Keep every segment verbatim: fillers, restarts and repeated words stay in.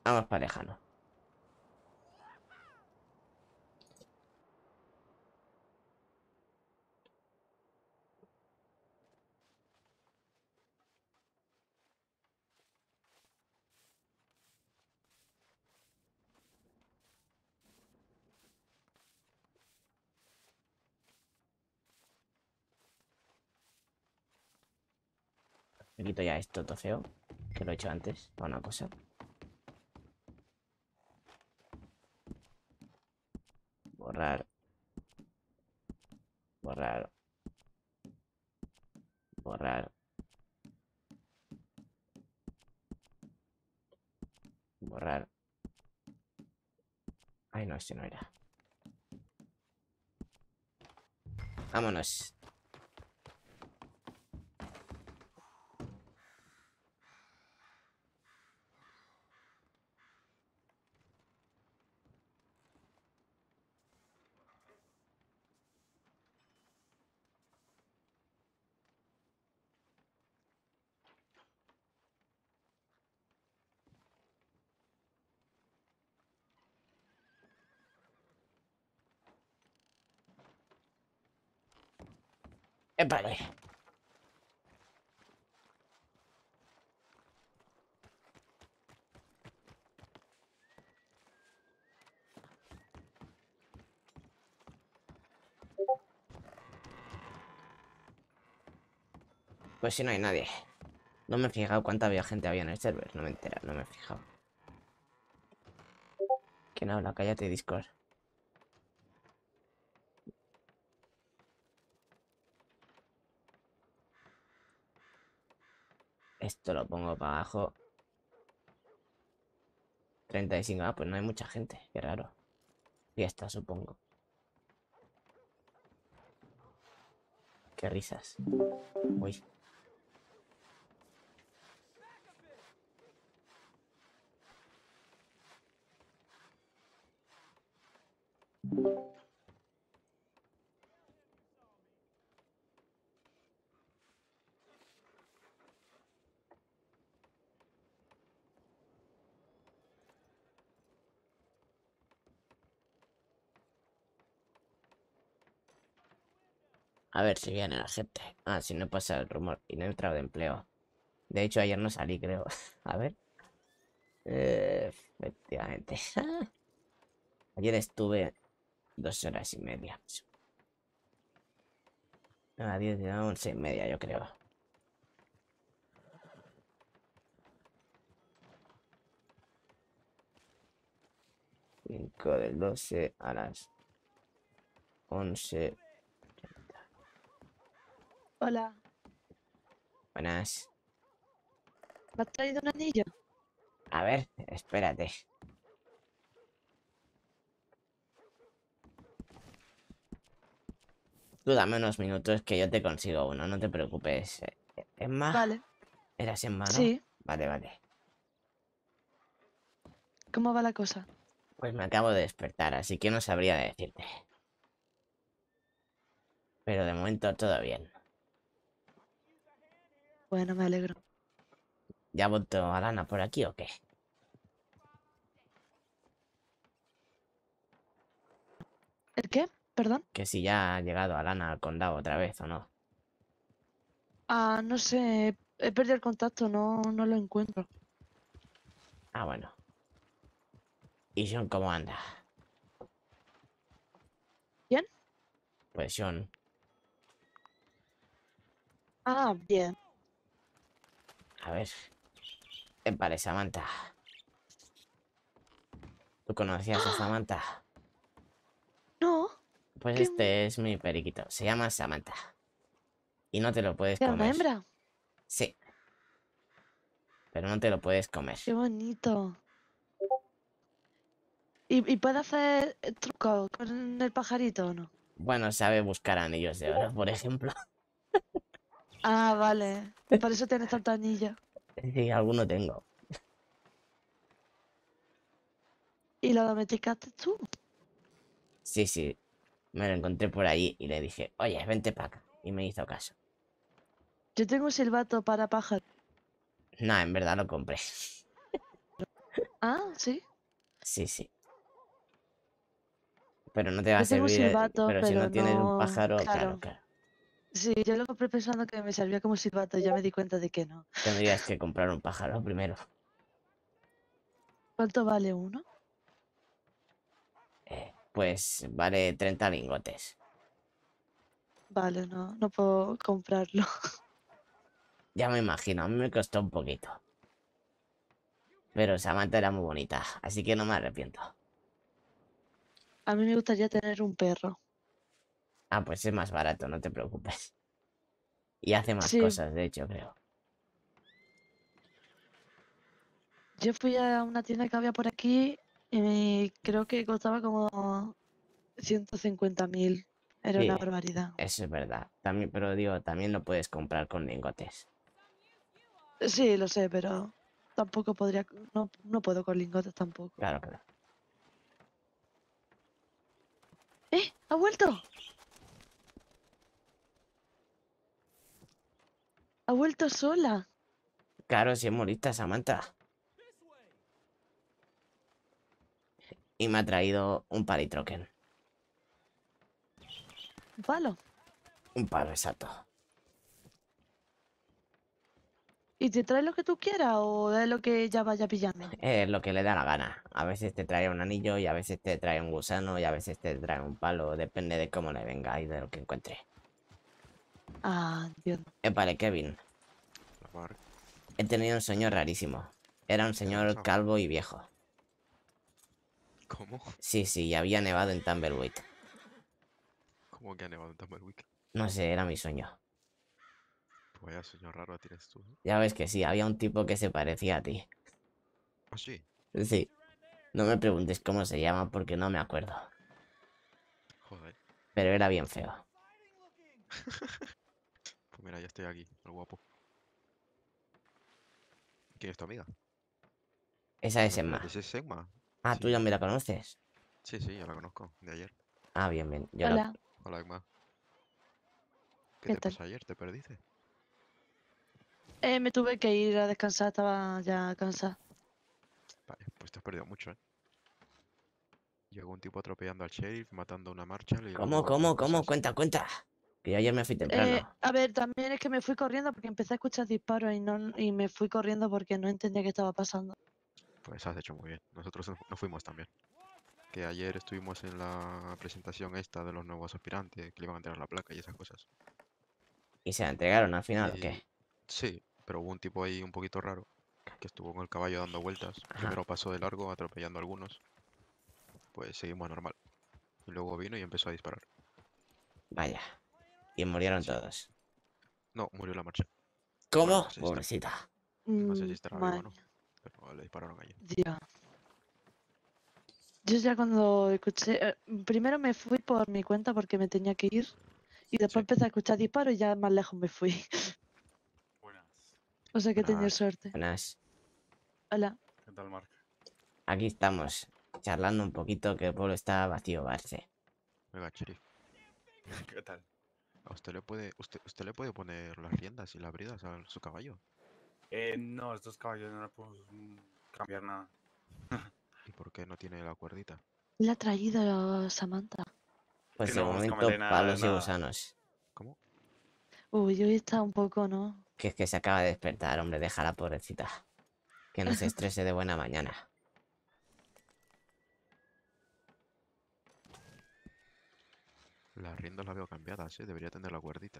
Vamos para lejano. Me quito ya esto todo feo, que lo he hecho antes, para una cosa. Borrar. Borrar. Borrar. Borrar. Ay, no, este no era. Vámonos. ¡Épale! Pues si no hay nadie. No me he fijado cuánta había gente había en el server. No me entera, no me he fijado. ¿Quién habla? Cállate, Discord. Esto lo pongo para abajo. treinta y cinco. Ah, pues no hay mucha gente. Qué raro. Fiesta, supongo. Qué risas. Uy. A ver si viene la gente. Ah, si no pasa el rumor. Y no he entrado de empleo. De hecho, ayer no salí, creo. A ver. Eh, efectivamente. Ayer estuve dos horas y media. A diez de once y media, yo creo. cinco del doce a las once. Hola, Buenas. ¿me has traído un anillo? A ver, espérate. Tú dame unos minutos que yo te consigo uno, no te preocupes. Eh, Emma, Vale, eras Emma, ¿no? sí, Vale, vale. ¿cómo va la cosa? Pues me acabo de despertar, así que no sabría decirte. Pero de momento todo bien. Bueno, me alegro. ¿Ya ha vuelto Alana por aquí o qué? ¿El qué? ¿Perdón? Que si ya ha llegado Alana al condado otra vez o no. Ah, no sé, he perdido el contacto, no, no lo encuentro. Ah, bueno. ¿Y John cómo anda? ¿Quién? Pues John. Ah, bien. A ver. Vale, Samantha. ¿Tú conocías a ¡Ah! Samantha? No, Pues ¿qué? este es mi periquito. Se llama Samantha. Y no te lo puedes ¿Era una comer. hembra? Sí, pero no te lo puedes comer. Qué bonito. ¿Y, y puede hacer eh, truco con el pajarito o no? Bueno, sabe buscar anillos de oro, por ejemplo. Ah, vale. Por eso tienes tanto anillo. Sí, alguno tengo. ¿Y lo domesticaste tú? Sí, sí. Me lo encontré por ahí y le dije, oye, vente para acá. Y me hizo caso. Yo tengo un silbato para pájaros. No, en verdad lo compré. Ah, sí. Sí, sí. Pero no te va a Yo tengo un servir, eh, silbato, pero si pero no tienes un no. pájaro, claro, Claro. claro. Sí, yo lo compré pensando que me servía como silbato y ya me di cuenta de que no. Tendrías que comprar un pájaro primero. ¿Cuánto vale uno? Eh, pues vale treinta lingotes. Vale, no, no puedo comprarlo. Ya me imagino, a mí me costó un poquito. Pero Samantha era muy bonita, así que no me arrepiento. A mí me gustaría tener un perro. Ah, pues es más barato, no te preocupes. Y hace más Sí, cosas, de hecho, creo. yo fui a una tienda que había por aquí y creo que costaba como ciento cincuenta mil. Era una Sí, barbaridad. eso es verdad. También, pero digo, también lo puedes comprar con lingotes. Sí, lo sé, pero tampoco podría. No, no puedo con lingotes tampoco. Claro, claro. ¡Eh! ¡Ha vuelto! ¡Ha vuelto sola! Claro, si es molista, Samantha. Y me ha traído un palitroken. Un palo. Un palo exacto. ¿Y te trae lo que tú quieras o es lo que ella vaya pillando? Es lo que le da la gana. A veces te trae un anillo y a veces te trae un gusano y a veces te trae un palo. Depende de cómo le venga y de lo que encuentre. Ah, entiendo. Eh, vale, Kevin. La Mark, He tenido un sueño rarísimo. Era un ¿qué te ha señor pasado? calvo y viejo. ¿Cómo? Sí, sí, y había nevado en Tumbleweed. ¿Cómo que ha nevado en Tumbleweed? No sé, era mi sueño. Pues vaya sueño raro tienes tú, ¿no? Ya ves que sí, había un tipo que se parecía a ti. Ah, sí. Sí, no me preguntes cómo se llama porque no me acuerdo. Joder. Pero era bien feo. Pues mira, ya estoy aquí, el guapo. ¿Quién es tu amiga? Esa es ¿Me Emma. pareces Sigma? Ah, tú Sí, ya me la conoces. sí, sí, ya la conozco, de ayer. Ah, bien, bien. Yo la... Hola, Hola, Emma. ¿Qué ¿qué te tal? pasó ayer? ¿Te perdiste? Eh, me tuve que ir a descansar, estaba ya cansada. Vale, pues te has perdido mucho, ¿eh? Llegó un tipo atropellando al sheriff, matando a una Marshall y ¿Cómo, luego otras cómo, cómo? cosas. Cuenta, cuenta. Que yo ayer me fui Eh, temprano. a ver, también es que me fui corriendo porque empecé a escuchar disparos y no y me fui corriendo porque no entendía qué estaba pasando. Pues has hecho muy bien. Nosotros no no fuimos también. Que ayer estuvimos en la presentación esta de los nuevos aspirantes, que le iban a entregar la placa y esas cosas. ¿Y se la entregaron al final o qué? Y sí, pero hubo un tipo ahí un poquito raro que estuvo con el caballo dando vueltas. Ajá, Primero pasó de largo, atropellando a algunos. Pues seguimos normal. Y luego vino y empezó a disparar. vaya. Y murieron Sí. todos. No, murió la marcha. Bueno, no ¿Cómo? sé si está, Pobrecita. no sé Mm, si estará viva o madre no. mía, Pero le dispararon allí. Dios. Yo ya cuando escuché, eh, primero me fui por mi cuenta porque me tenía que ir y después Sí. empecé a escuchar disparos y ya más lejos me fui. Buenas. O sea que he tenido Buenas. suerte. Buenas. Hola. ¿Qué tal, Mark? Aquí estamos. Charlando un poquito que el pueblo está vacío, parece. Oiga, sheriff. ¿Qué tal? ¿A usted le puede, usted, usted le puede poner las riendas y las bridas a su caballo? Eh, no, estos caballos no le puedo mm, cambiar nada. ¿Y por qué no tiene la cuerdita? La ha traído Samantha. Que Pues de no vamos a cambiarle momento, nada de palos y nada. gusanos. ¿Cómo? Uy, hoy está un poco, ¿no? Que es que se acaba de despertar, hombre, déjala pobrecita. Que no se estrese de buena mañana. Las riendas las veo cambiadas, ¿eh? Debería tener la cuerdita.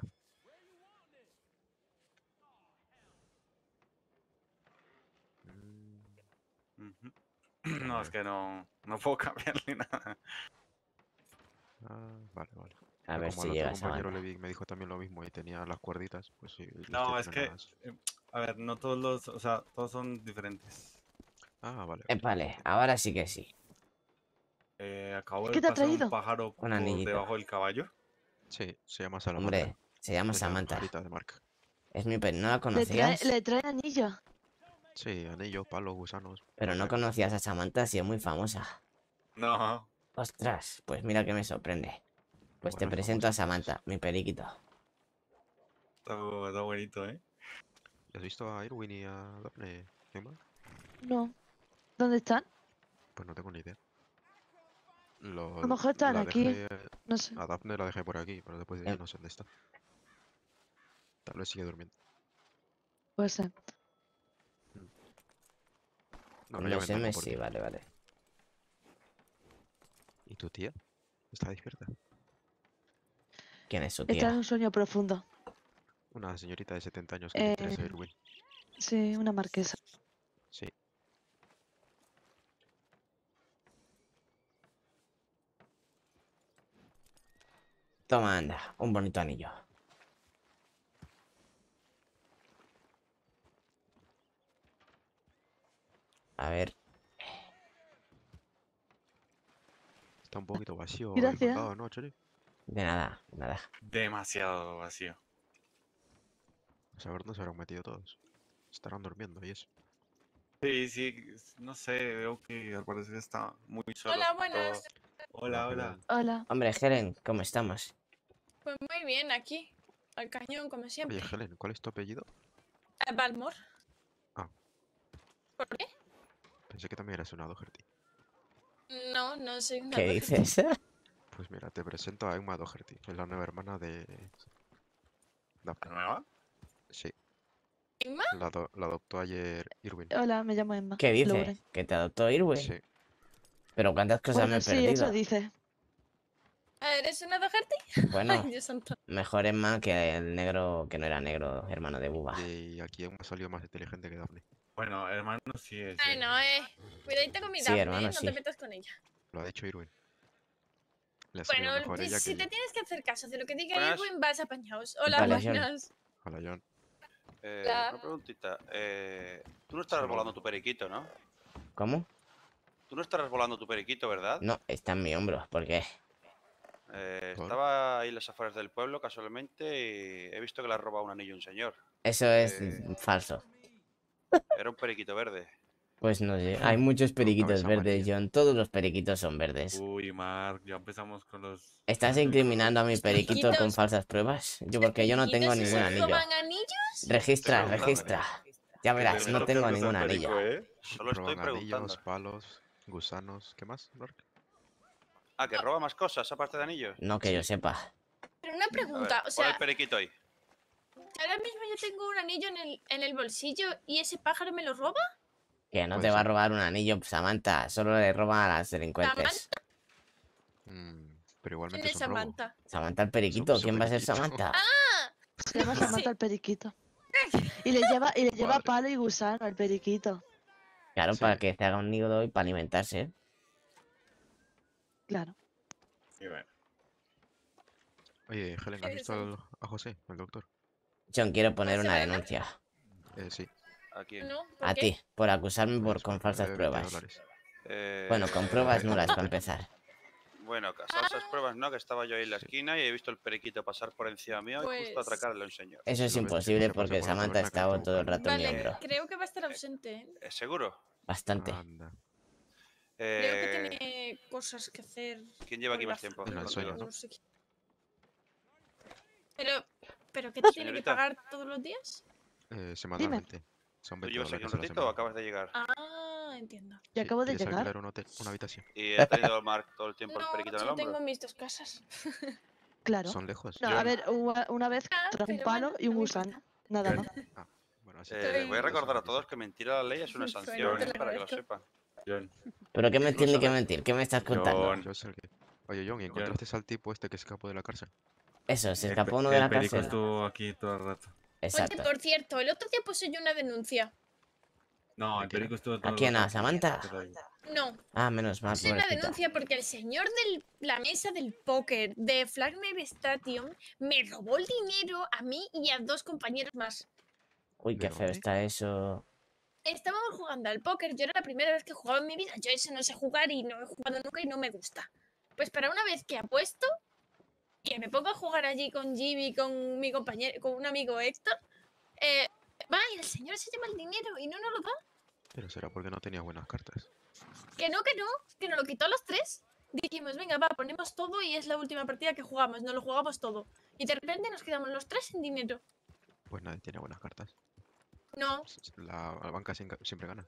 Mm, Ujú. ya No, es veo. que no, no puedo cambiarle nada. Ah, vale, vale. A Que ver como si al otro llega compañero le Samantha. vi, me dijo también lo mismo y tenía las cuerditas, pues sí, le estoy No, es que, frenadas. eh, a ver, no todos los, o sea, todos son diferentes. Ah, vale, Eh, vale. vale, ahora sí que sí. Eh, acabo de ¿Qué te ha pasar un traído? pájaro Un por anillito. debajo del caballo. Sí, se llama Salamanca. Hombre, se llama Es la Samantha. pajarita de Mark. Es mi pet. ¿No la Le trae, conocías? le trae anillo. Sí, anillo, palos, gusanos, Pero lo no trae. conocías a Samantha si es muy famosa. No, Ostras, pues mira que me sorprende. Pues te Bueno, es presento famosa a entonces. Samantha, mi periquito. está, está bonito, ¿eh? ¿Y has visto a Irwin y a Daphne, Emma? No. ¿Dónde están? Pues no tengo ni idea. Lo, A lo mejor están la aquí. dejé, No sé. a Daphne la dejé por aquí, pero después de ahí Em. no sé dónde está. Tal vez sigue durmiendo. Puede ser. No, En no, ya los vendrán M por sí, ti. vale, vale. ¿Y tu tía? ¿Está despierta? ¿Quién es su Está en tía? un sueño profundo. Una señorita de setenta años que le interesa Eh, Irwin. sí, una marquesa. Sí. Toma, anda, un bonito anillo. A ver, Está un poquito vacío el Gracias. mandado, ¿no, Chori? de nada, de nada. Demasiado vacío. A saber dónde se habrán metido todos. Estarán durmiendo y eso. Sí, sí, no sé, veo que al parecer está muy solo. Hola, todo. buenas. Hola, Hola, hola. Helen. Hola. Hombre, Helen, ¿cómo estamos? Pues muy bien, aquí. Al cañón, como siempre. Oye, Helen, ¿cuál es tu apellido? Eh, Balmor. Ah. ¿Por qué? Pensé que también eras una Doherty. No, no soy una ¿Qué Doherty. dices? Pues mira, te presento a Emma Doherty. Es la nueva hermana de ¿La Daphne. nueva? Sí, ¿Emma? la, ado- la adoptó ayer Irwin. Hola, me llamo Emma. ¿Qué dices? Lauren. ¿Que te adoptó Irwin? Sí. Pero cuántas cosas me Bueno, he sí, perdido. eso dice. Ah, ¿eres una Doherty? Bueno, Ay, Dios santo. mejor Emma que el negro, que no era negro, hermano de Buba. Y aquí Emma salió más inteligente que Daphne. Bueno, hermano sí es. Ay, eh. no, eh. Cuidadito con mi Sí, Daphne, hermano, ¿eh? No sí. te metas con ella. Lo ha dicho Irwin. Le ha salido Bueno, mejor pues, ella si que te yo. tienes que hacer caso de lo que diga Buenas. Irwin, vas apañados. Hola, Vale, John. buenas. Hola, John. Eh, Hola. una preguntita. Eh, tú no estarás Solo volando uno. tu periquito, ¿no? ¿Cómo? Tú no estarás volando tu periquito, ¿verdad? No, está en mi hombro. ¿Por qué? Eh, ¿Por? estaba ahí en las afueras del pueblo casualmente y he visto que le ha robado un anillo a un señor. Eso es Eh, falso. Era un periquito verde. Pues no sé. Hay muchos periquitos cabeza verdes, amarilla. John. Todos los periquitos son verdes. Uy, Mark, ya empezamos con los. ¿Estás incriminando a mi periquito con Periquitos. falsas pruebas? Yo porque yo no tengo ¿Periquitos ningún esos anillo. roban anillos? Registra, Preguntando. registra. Ya Que verás, te no meto tengo Cosas ningún al anillo. perico, ¿eh? Solo estoy Roban preguntando. anillos, palos, gusanos. ¿Qué más, Mark? Ah, que roba más cosas aparte de anillos. No que yo sepa. Pero una A ver, pregunta, o pon sea, el periquito ahí. ahora mismo yo tengo un anillo en el, en el bolsillo y ese pájaro me lo roba. Que no Puede te va a ser. robar un anillo, Samantha. Solo le roban a las delincuentes. Mm, pero ¿Quién igualmente es es un robo. Samantha? Samantha el periquito. Su- su ¿Quién va a ser periquito. Samantha? Se llama Samantha Sí. el periquito. Y le lleva, y le lleva Vale. palo y gusano al periquito. Claro, Sí. para que se haga un nido y para alimentarse. ¿eh? Claro. Y bueno. Oye, Helen, ¿has Sí, visto sí. al- a José, el doctor? John, quiero poner ¿Puede una ser verdad? denuncia. Eh, sí. Aquí. No, ¿por A qué? ti, por acusarme por Pues con porque falsas debe veinte pruebas. dólares. Eh, Bueno, con pruebas nulas para empezar. Bueno, que falsas pruebas no, que estaba yo ahí en la esquina y he visto el periquito pasar por encima mío y justo Pues- atracarle a un señor. Eso es Si lo ves, imposible se pasa porque por la Samantha taberna que estaba hay que todo el buscarlo. rato en mi Vale, hombro. creo que va a estar ausente, ¿eh? ¿Es seguro? Bastante. Anda. Creo que Eh, tiene cosas que hacer. ¿Quién lleva con aquí la más tiempo? En el familia, sueño, Contigo. ¿no? sé qué. Pero, ¿pero qué te tiene que Señorita. pagar todos los días? Eh, semanalmente. Son ¿Tú veinte llevas aquí dólares un a la ratito o semana. acabas de llegar? Ah, entiendo. Y Sí, acabo de ¿quieres llegar. alquilar un hotel, una habitación? ¿Y ha tenido Mark todo el tiempo el No, periquito en el yo hombro? tengo mis dos casas. Claro. ¿Son lejos? No, Yo- a ver, una, una vez Ah, trajo un pero palo bueno, y un no me gusano. importa. Nada Yo- más. Ah, bueno, así Eh, que voy a Estoy- recordar a todos que mentir a la ley es una Bueno, sanción, te ¿eh? lo Para que lo agradezco. sepan. John, ¿Pero qué mentir ni Incluso qué ve- mentir? ¿Qué me estás contando? John. yo sé el que... Oye, John, ¿y encontraste al tipo este que escapó de la cárcel? Eso, se El, escapó pe- uno de el la perico cárcel. estuvo aquí todo el rato. Exacto. Oye, por cierto, el otro día puse yo una denuncia. No, el Mentira. perico estuvo todo ¿A el quién? rato ¿A aquí. Samantha? Pero ahí. No, Ah, menos mal, puse una pobrecita. denuncia porque el señor de la mesa del póker de Flagner Station me robó el dinero a mí y a dos compañeros más. Uy, ¿De qué feo dónde? está eso. Estábamos jugando al póker, yo era la primera vez que jugaba en mi vida, yo ese no sé jugar y no he jugado nunca y no me gusta. Pues para una vez que apuesto, que me pongo a jugar allí con Jimmy, con mi compañero, con un amigo Héctor, eh, va y el señor se lleva el dinero y no nos lo da. Pero será porque no tenía buenas cartas. Que no, que no, que nos lo quitó a los tres. Dijimos, venga, va, ponemos todo y es la última partida que jugamos, nos lo jugamos todo. Y de repente nos quedamos los tres sin dinero. Pues nadie tiene buenas cartas. No, S- La, la banca sin- siempre gana.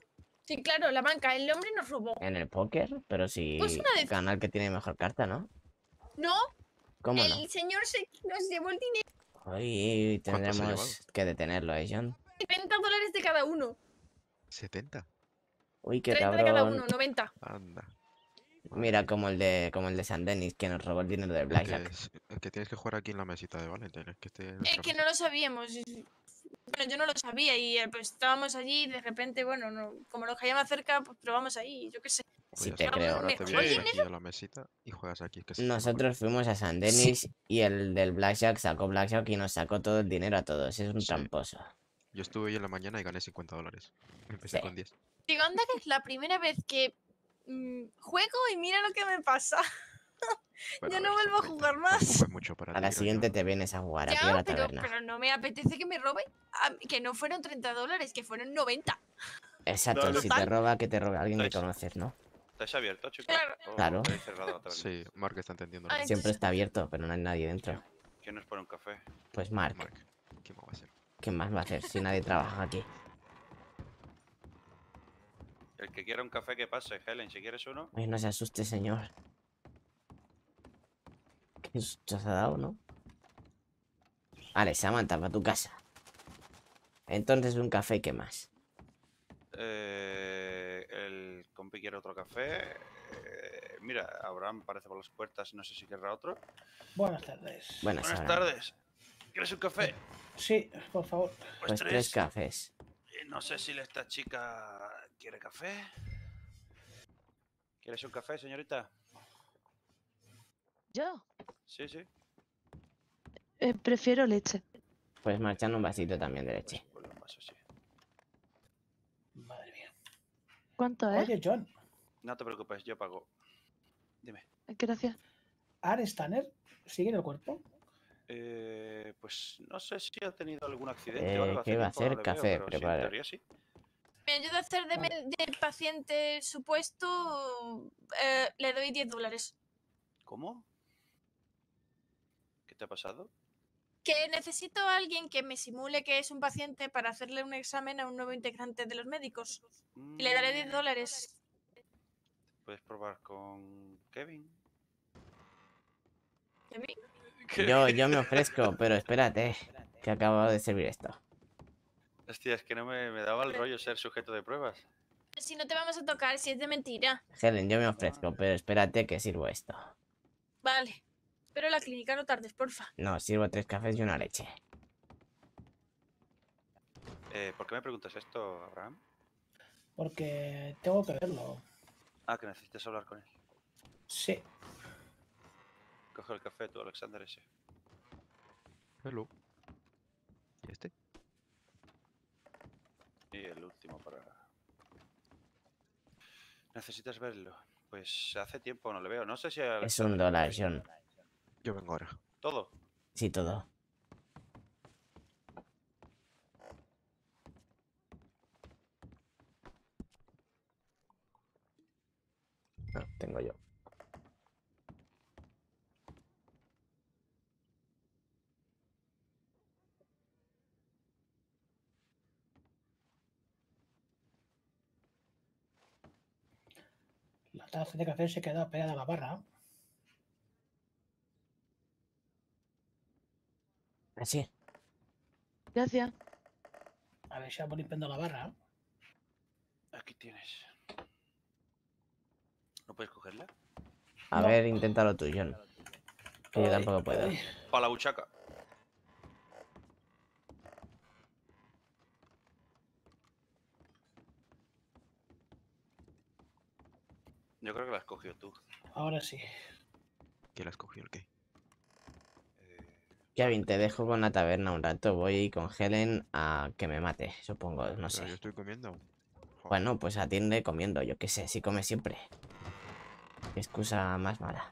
Sí, claro, la banca, el hombre nos robó. En el póker, pero si Pues una vez- canal que tiene mejor carta, ¿no? No, ¿Cómo el no? señor se nos llevó el dinero. Hoy ¿Cuánto se ha tendremos que detenerlo, ¿eh, John? setenta dólares de cada uno. ¿setenta? Uy, qué treinta de cada cabrón. uno, noventa. Anda. Mira, como el de como el de San Denis, que nos robó el dinero del Es que, Blackjack. es, es que tienes que jugar aquí en la mesita de Valentine. Es que esté en Es nuestra que mesa. no lo sabíamos. y- Bueno, yo no lo sabía y eh, pues estábamos allí y de repente, bueno, no, como nos caía más cerca, pues probamos ahí, yo qué sé. Pues Sí ya te está, creo. ahora te Mejor vienes dinero. aquí a la mesita y juegas aquí. Que es mejor. Nosotros fuimos a San Denis y el del Blackjack sacó Blackjack y nos sacó todo el dinero a todos. Es un Sí. tramposo. Yo estuve hoy en la mañana y gané cincuenta dólares. Empecé Sí. con diez. Digo, anda que es la primera vez que mm, juego y mira lo que me pasa. Bueno, Ya a no ver, son vuelvo a treinta. jugar más. Tampoco es mucho para A ti, la creo siguiente yo. te vienes a jugar aquí a Ya, la pero, taberna. pero no me apetece que me roben. a mí- que no fueron treinta dólares, que fueron noventa. Exacto, Vale. si te Total. roba, que te robe alguien que Estáis- conoces, ¿no? ¿Estáis abiertos, chicos? Claro. ¿O Claro. tenéis cerrado la taberna? Sí, Mark está entendiendo. Ay, lo que Siempre entonces- está abierto, pero no hay nadie dentro. ¿Quién nos pone un café? Pues dice. Mark, Mark, ¿qué más va a hacer? ¿qué más va a hacer si nadie trabaja aquí? El que quiera un café que pase, Helen, si quieres uno. Ay, no se asuste, señor. ¿Qué susto se ha dado, no? Vale, Samantha, para tu casa. Entonces un café, ¿qué más? Eh, el compi quiere otro café. Eh, mira, Abraham parece por las puertas, no sé si querrá otro. Buenas tardes. Buenas, Buenas Abraham. tardes. ¿Quieres un café? Sí, por favor. Pues, Pues tres cafés. Eh, No sé si esta chica quiere café. ¿Quieres un café, señorita? Yo Sí, sí. eh, prefiero leche. Pues marchando un vasito también de leche. Pues ponle un vaso, sí. Madre mía. ¿Cuánto es? Oye, John, No te preocupes, yo pago. Dime. Gracias. ¿Ar Stanner sigue en el cuerpo? Eh, pues no sé si ha tenido algún accidente Eh, o algo. Hace ¿qué va a tiempo no hacer? le veo, Café, pero sí, en prepara. teoría sí. Me ayuda a hacer de, Vale. me- de paciente supuesto. eh, le doy diez dólares. ¿Cómo? ¿Qué te ha pasado? Que necesito a alguien que me simule que es un paciente para hacerle un examen a un nuevo integrante de los médicos. Y le daré diez dólares. Puedes probar con Kevin. ¿Y a mí? Yo, yo me ofrezco, pero espérate, que acabo de servir esto. Hostia, es que no me, me daba el rollo ser sujeto de pruebas. Si no te vamos a tocar, si es de mentira. Helen, yo me ofrezco, pero espérate que sirvo esto. Vale. Pero la clínica no tardes, porfa. No, sirvo tres cafés y una leche. Eh, ¿Por qué me preguntas esto, Abraham? Porque tengo que verlo. Ah, que necesitas hablar con él. Sí. Coge el café tú, Alexander, ese. Hello. ¿Y este? Y el último para... ¿Necesitas verlo? Pues hace tiempo no le veo. No sé si... Es Alexander un lo dólar, conoce. John. Yo vengo ahora. ¿Todo? Sí, todo. No, tengo yo. La taza de café se queda pegada a la barra. Así. Gracias. A ver si vamos limpiando la barra. Aquí tienes. ¿No puedes cogerla? A No. ver, inténtalo tú, John. Que yo Ay, tampoco puedo. ay. Para la buchaca. Yo creo que la has cogido tú. Ahora sí. ¿Quién la escogió el qué? Eh, Kevin, te dejo con la taberna un rato. Voy con Helen a que me mate, supongo, no Pero yo sé. estoy comiendo. Joder. Bueno, pues atiende comiendo, yo qué sé, si come siempre. Qué excusa más mala.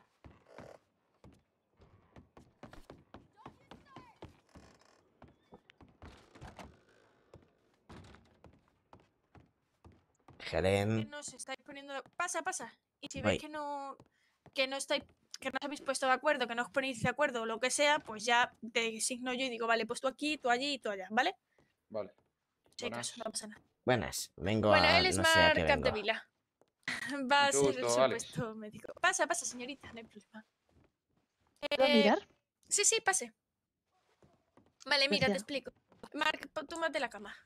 Que Helen, no os estáis poniendo... Pasa, pasa. Y si Voy. veis que no... Que no estáis... Que no os habéis puesto de acuerdo, que no os ponéis de acuerdo o lo que sea, pues ya te signo yo y digo, vale, pues tú aquí, tú allí y tú allá, ¿vale? Vale. Si hay Buenas. caso, no pasa nada. Buenas, vengo Bueno, a... él es no sé a qué Mark vengo. Capdevila. Va a Mucho ser gusto, su Alex. puesto médico. Pasa, pasa, señorita, no hay problema. ¿Puedo Eh, mirar? sí, sí, pase. Vale, mira, te Gracias. explico. Mark, pon- túmbate en la cama.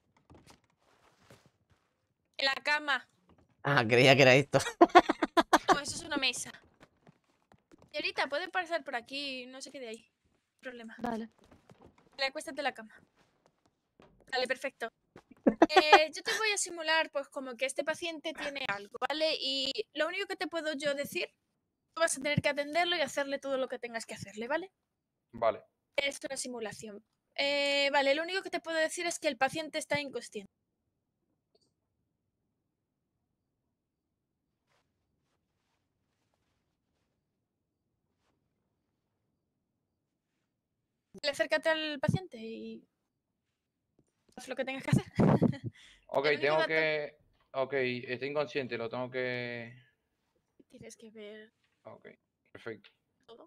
En la cama. Ah, creía que era esto. No, eso es una mesa. Señorita, puede pasar por aquí, no se quede ahí. No hay problema. Vale. Vale, acuéstate en la cama. Vale, perfecto. Eh, yo te voy a simular, pues, como que este paciente tiene algo, ¿vale? Y lo único que te puedo yo decir, tú vas a tener que atenderlo y hacerle todo lo que tengas que hacerle, ¿vale? Vale. Es una simulación. Eh, vale, lo único que te puedo decir es que el paciente está inconsciente. Vale, acércate al paciente y haz lo que tengas que hacer. Ok, El único tengo dato- que... Ok, está inconsciente, lo tengo que... Tienes que ver Ok, perfecto. todo.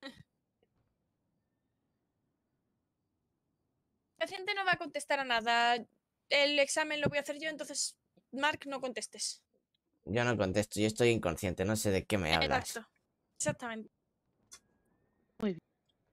El paciente no va a contestar a nada. El examen lo voy a hacer yo, entonces, Mark, no contestes. Yo no contesto, yo estoy inconsciente, no sé de qué me hablas. Exacto. Exactamente. Muy bien.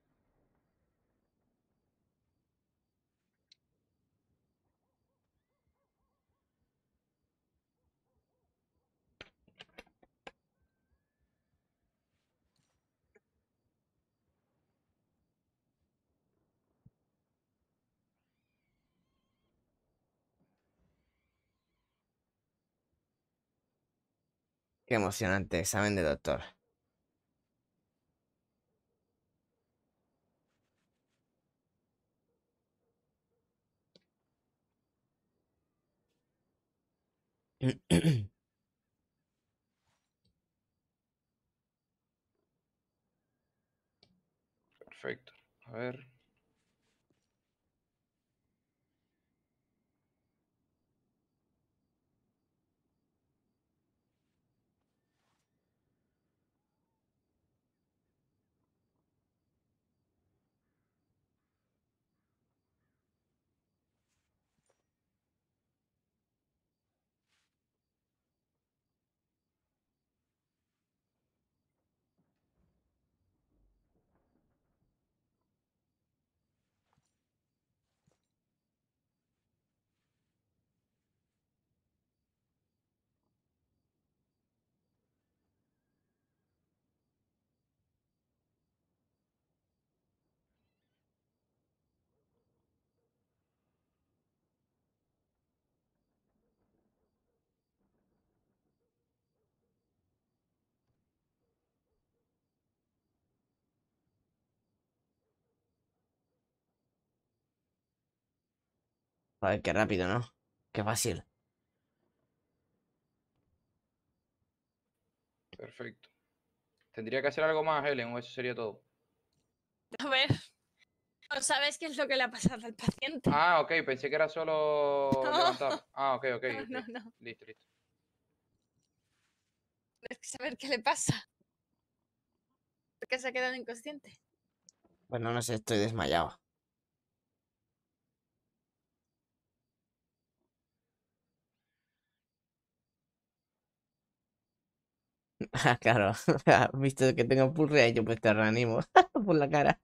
Qué emocionante, examen de doctor. Perfecto. A ver. Joder, qué rápido, ¿no? Qué fácil. Perfecto. ¿Tendría que hacer algo más, Helen, o eso sería todo? A ver. ¿No sabes qué es lo que le ha pasado al paciente? Ah, ok, pensé que era solo No. levantar. Ah, ok, ok. No, ok. no, no. Listo, listo. Tienes que saber qué le pasa. ¿Por qué se ha quedado inconsciente? Bueno, no sé, estoy desmayado. Ah, claro. Has visto que tengo pulrea y yo pues te reanimo por la cara.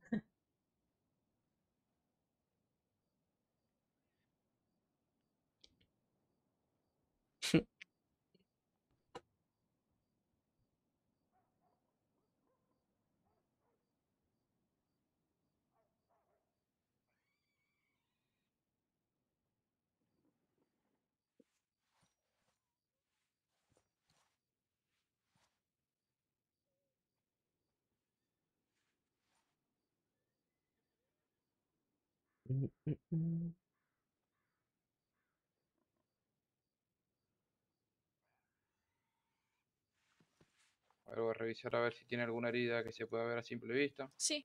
A ver, voy a revisar a ver si tiene alguna herida que se pueda ver a simple vista. Sí.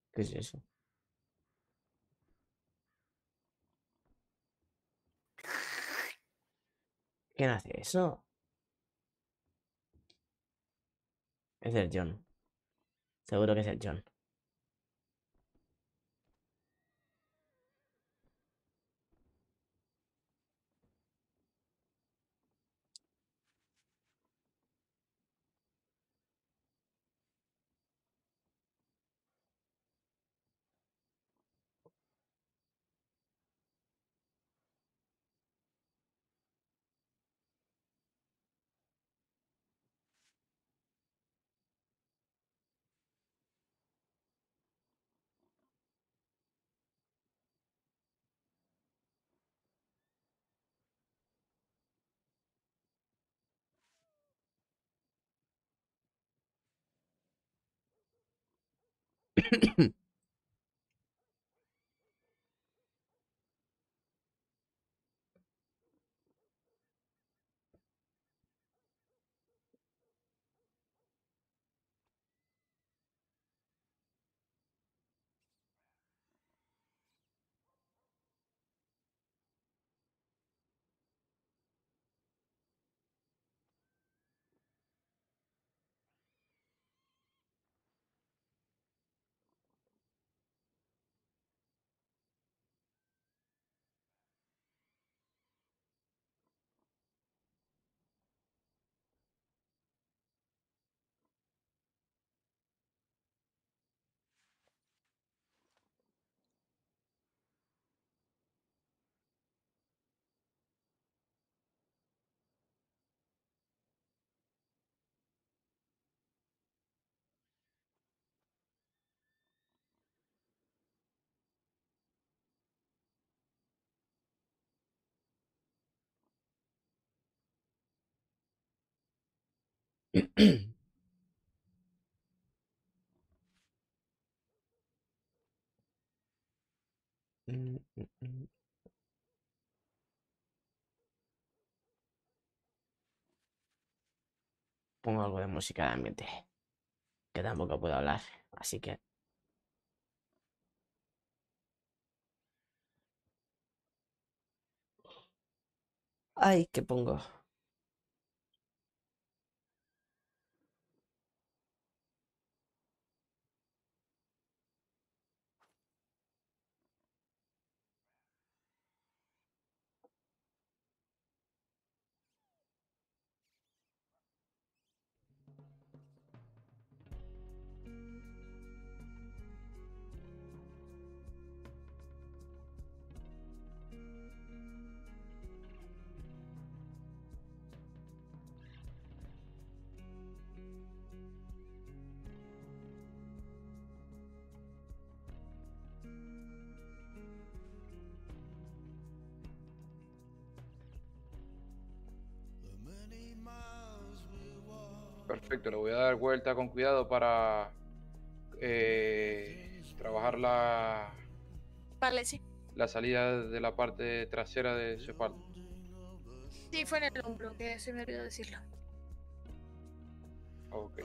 ¿Qué es eso? ¿Quién hace eso? Es el John. Seguro que es el John. Mm, mm, mm. Pongo algo de música de ambiente. Que tampoco puedo hablar. Así que. Ay, ¿qué pongo? Perfecto, le voy a dar vuelta con cuidado para eh, trabajar la, Vale, sí. la salida de la parte trasera de su espalda. Sí, fue en el hombro, que se me olvidó decirlo. Ok.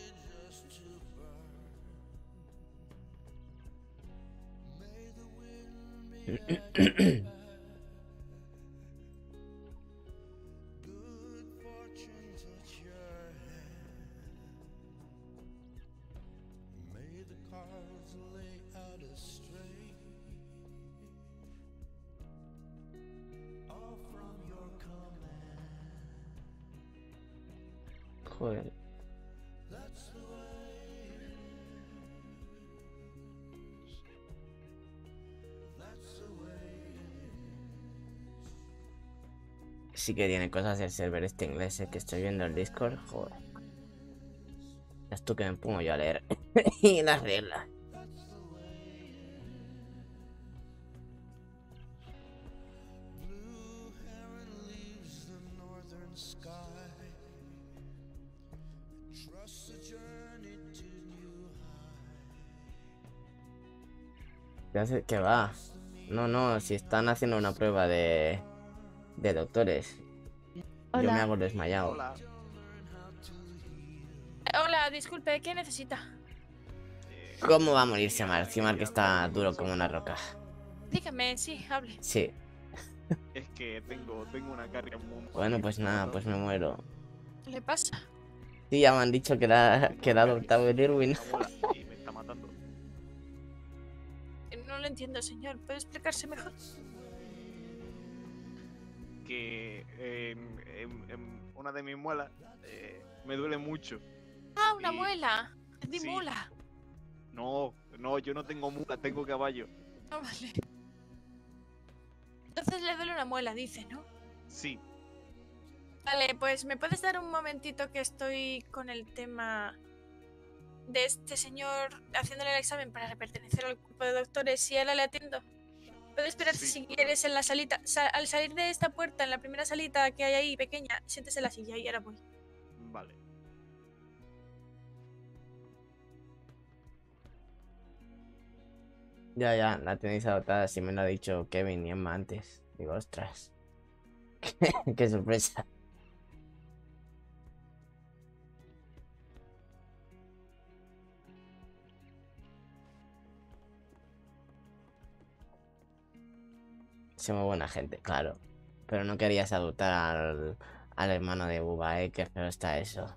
Joder. Sí que tiene cosas el server este inglés, eh, que estoy viendo el Discord. Joder. Es tú que me pongo yo a leer. Y las reglas. Ya sé que va. No, no, si están haciendo una prueba de, de doctores. Yo me Hola. hago desmayado. Eh, Hola, disculpe, ¿qué necesita? Eh, ¿Cómo va a morir Xiomar? Xiomar que está duro como una roca. Dígame, sí, hable. Sí. Es que tengo, tengo una carga muy... Bueno, pues nada, pues me muero. ¿Qué le pasa? Sí, ya me han dicho que era, que era adoptado el Irwin. Una bola y me está matando. No lo entiendo, señor. ¿Puede explicarse mejor? Que eh, en, en una de mis muelas eh, me duele mucho. Ah, una Y- muela. Di sí. mula. No, no, yo no tengo mula, tengo caballo. Ah, vale. Entonces le duele una muela, dice, ¿no? Sí, Vale, pues ¿me puedes dar un momentito que estoy con el tema de este señor haciéndole el examen para pertenecer al grupo de doctores y ahora le atiendo? ¿Puede esperarse Sí, si claro. quieres en la salita? Sa- al salir de esta puerta, en la primera salita que hay ahí, pequeña, siéntese en la silla y ahora voy. vale. Ya, ya, la tenéis adoptada, si me lo ha dicho Kevin y Emma antes. Digo, ostras. Qué sorpresa. Soy muy buena gente, claro. Pero no querías adoptar al, al hermano de Bubba, eh, que feo está eso.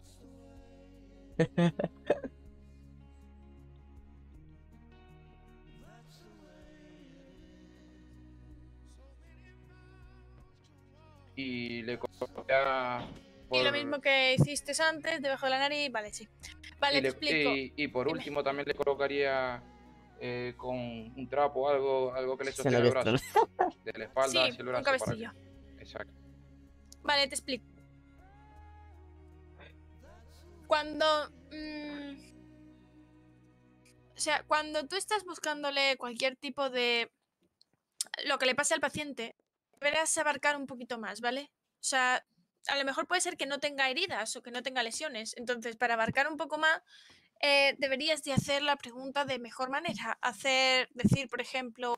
Y le colocaría Y lo por- mismo que hiciste antes, debajo de la nariz, vale, sí. Vale, y, te le- explico. y- y por Dime. último también le colocaría eh, con un trapo, algo, algo que le Se lo sostenga el que brazo. De la espalda Sí, hacia el un brazo. para que- cabestillo. Exacto. Vale, te explico. Cuando... mm, o sea, cuando tú estás buscándole cualquier tipo de... Lo que le pase al paciente, deberás abarcar un poquito más, ¿vale? O sea, a lo mejor puede ser que no tenga heridas o que no tenga lesiones. Entonces, para abarcar un poco más, eh, deberías de hacer la pregunta de mejor manera. Hacer, decir, por ejemplo,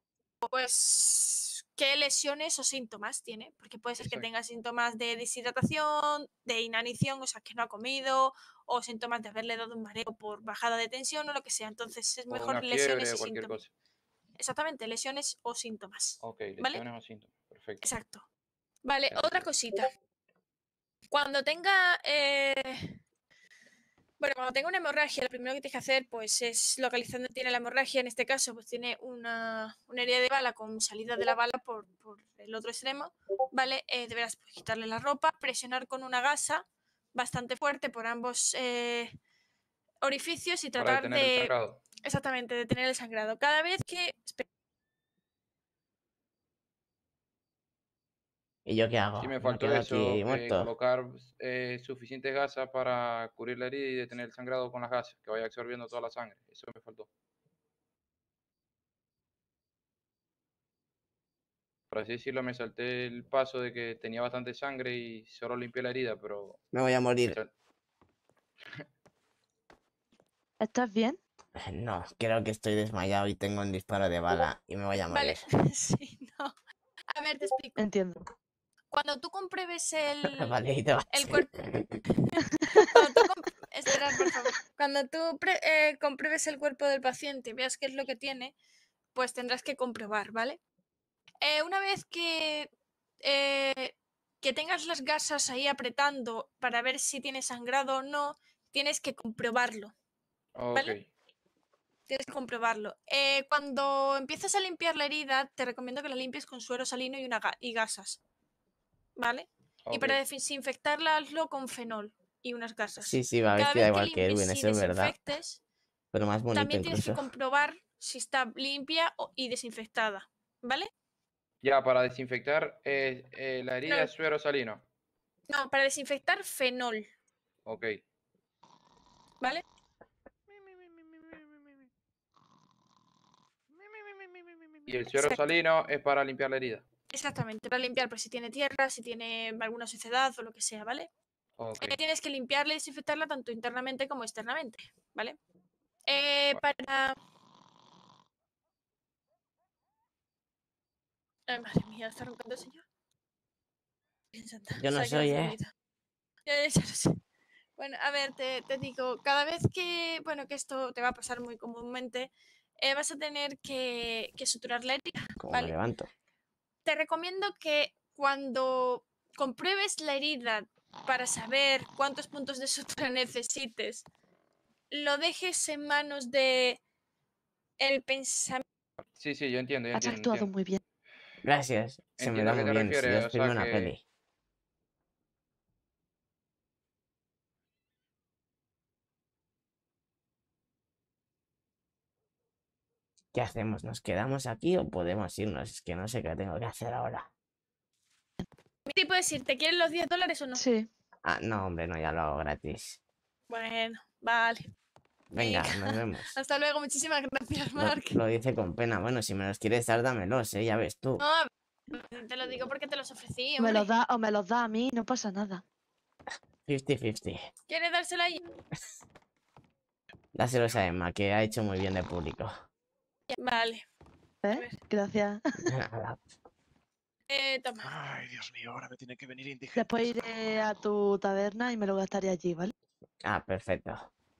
pues, ¿qué lesiones o síntomas tiene? Porque puede ser que Exacto. tenga síntomas de deshidratación, de inanición, o sea, que no ha comido, o síntomas de haberle dado un mareo por bajada de tensión o lo que sea. Entonces, es O mejor una lesiones fiebre y o cualquier síntomas. cosa. Exactamente, lesiones o síntomas. Ok, ¿Vale? lesiones o síntomas. Perfecto. Exacto. Vale, Ya otra entiendo. cosita. Cuando tenga... eh, Bueno, cuando tenga una hemorragia, lo primero que tienes que hacer pues, es localizar dónde tiene la hemorragia. En este caso, pues tiene una, una herida de bala con salida de la bala por, por el otro extremo. ¿Vale? Eh, deberás pues, quitarle la ropa, presionar con una gasa bastante fuerte por ambos eh, orificios y Para tratar detener el de... sangrado. Exactamente, detener el sangrado. Cada vez que... espera, ¿Y yo qué hago? Sí, me ¿Me faltó quedo aquí eso, eh, muerto? colocar eh, suficientes gasas para cubrir la herida y detener el sangrado con las gasas, que vaya absorbiendo toda la sangre. Eso me faltó. Por así decirlo, me salté el paso de que tenía bastante sangre y solo limpié la herida, pero Me voy a me morir. sal- ¿Estás bien? No, creo que estoy desmayado y tengo un disparo de bala y me voy a morir. Vale, sí, no. A ver, te explico. Entiendo. Cuando tú compruebes el, Vale, y te vas. el cuerpo... Cuando tú comp- Esperad, por favor. Cuando tú pre- eh, compruebes el cuerpo del paciente y veas qué es lo que tiene, pues tendrás que comprobar, ¿vale? Eh, una vez que, eh, que tengas las gasas ahí apretando para ver si tiene sangrado o no, tienes que comprobarlo, Ok, ¿vale? Tienes que comprobarlo. Eh, cuando empiezas a limpiar la herida, te recomiendo que la limpies con suero salino y, una ga- y gasas, ¿vale? Y ok. para desinfectarla, hazlo con fenol y unas gasas. Sí, sí, va Cada vestida vez que igual que limpies Edwin, y eso es verdad. desinfectes, Pero más bonito también tienes que incluso. comprobar si está limpia o- y desinfectada, ¿vale? Ya, para desinfectar eh, eh, la herida No. es suero salino. No, para desinfectar fenol, Ok, ¿vale? y el suero Exacto. salino es para limpiar la herida. Exactamente, para limpiar, pues si tiene tierra, si tiene alguna suciedad o lo que sea, ¿vale? Ok, Eh, tienes que limpiarla y desinfectarla tanto internamente como externamente, ¿vale? Eh, Va- para... Ay, madre mía, ¿está roncando el señor? Virgen Santa, Yo no se ha quedado soy, ¿eh? dormida. Ya, ya, ya lo sé. Bueno, a ver, te, te digo, cada vez que, bueno, que esto te va a pasar muy comúnmente, eh, vas a tener que, que suturar la herida, ¿Cómo me ¿vale? levanto? Te recomiendo que cuando compruebes la herida para saber cuántos puntos de sutura necesites, lo dejes en manos de el pensamiento. Sí, sí, yo entiendo, yo Has entiendo, actuado entiendo. muy bien. Gracias. Se me Entiendo da a qué muy te bien. Si refieres, es o sea una que... peli. ¿Qué hacemos? ¿Nos quedamos aquí o podemos irnos? Es que no sé qué tengo que hacer ahora. ¿Te puedes ir? ¿Te quieren los diez dólares o no? Sí. Ah, no, hombre, no, ya lo hago gratis. Bueno, vale. Venga, Venga. nos vemos. Hasta luego, muchísimas gracias, Lo, Mark. lo dice con pena. Bueno, si me los quieres dar, dámelos, ¿eh? Ya ves tú. No, te lo digo porque te los ofrecí, Me hombre. los da o me los da a mí, no pasa nada. cincuenta cincuenta. ¿Quieres dársela ahí? Dáselos a Emma, que ha hecho muy bien de público. Vale. ¿Eh? Gracias. Nada. Eh, toma. Ay, Dios mío, ahora me tiene que venir indigentes. Después iré a tu taberna y me lo gastaré allí, ¿vale? Ah, perfecto.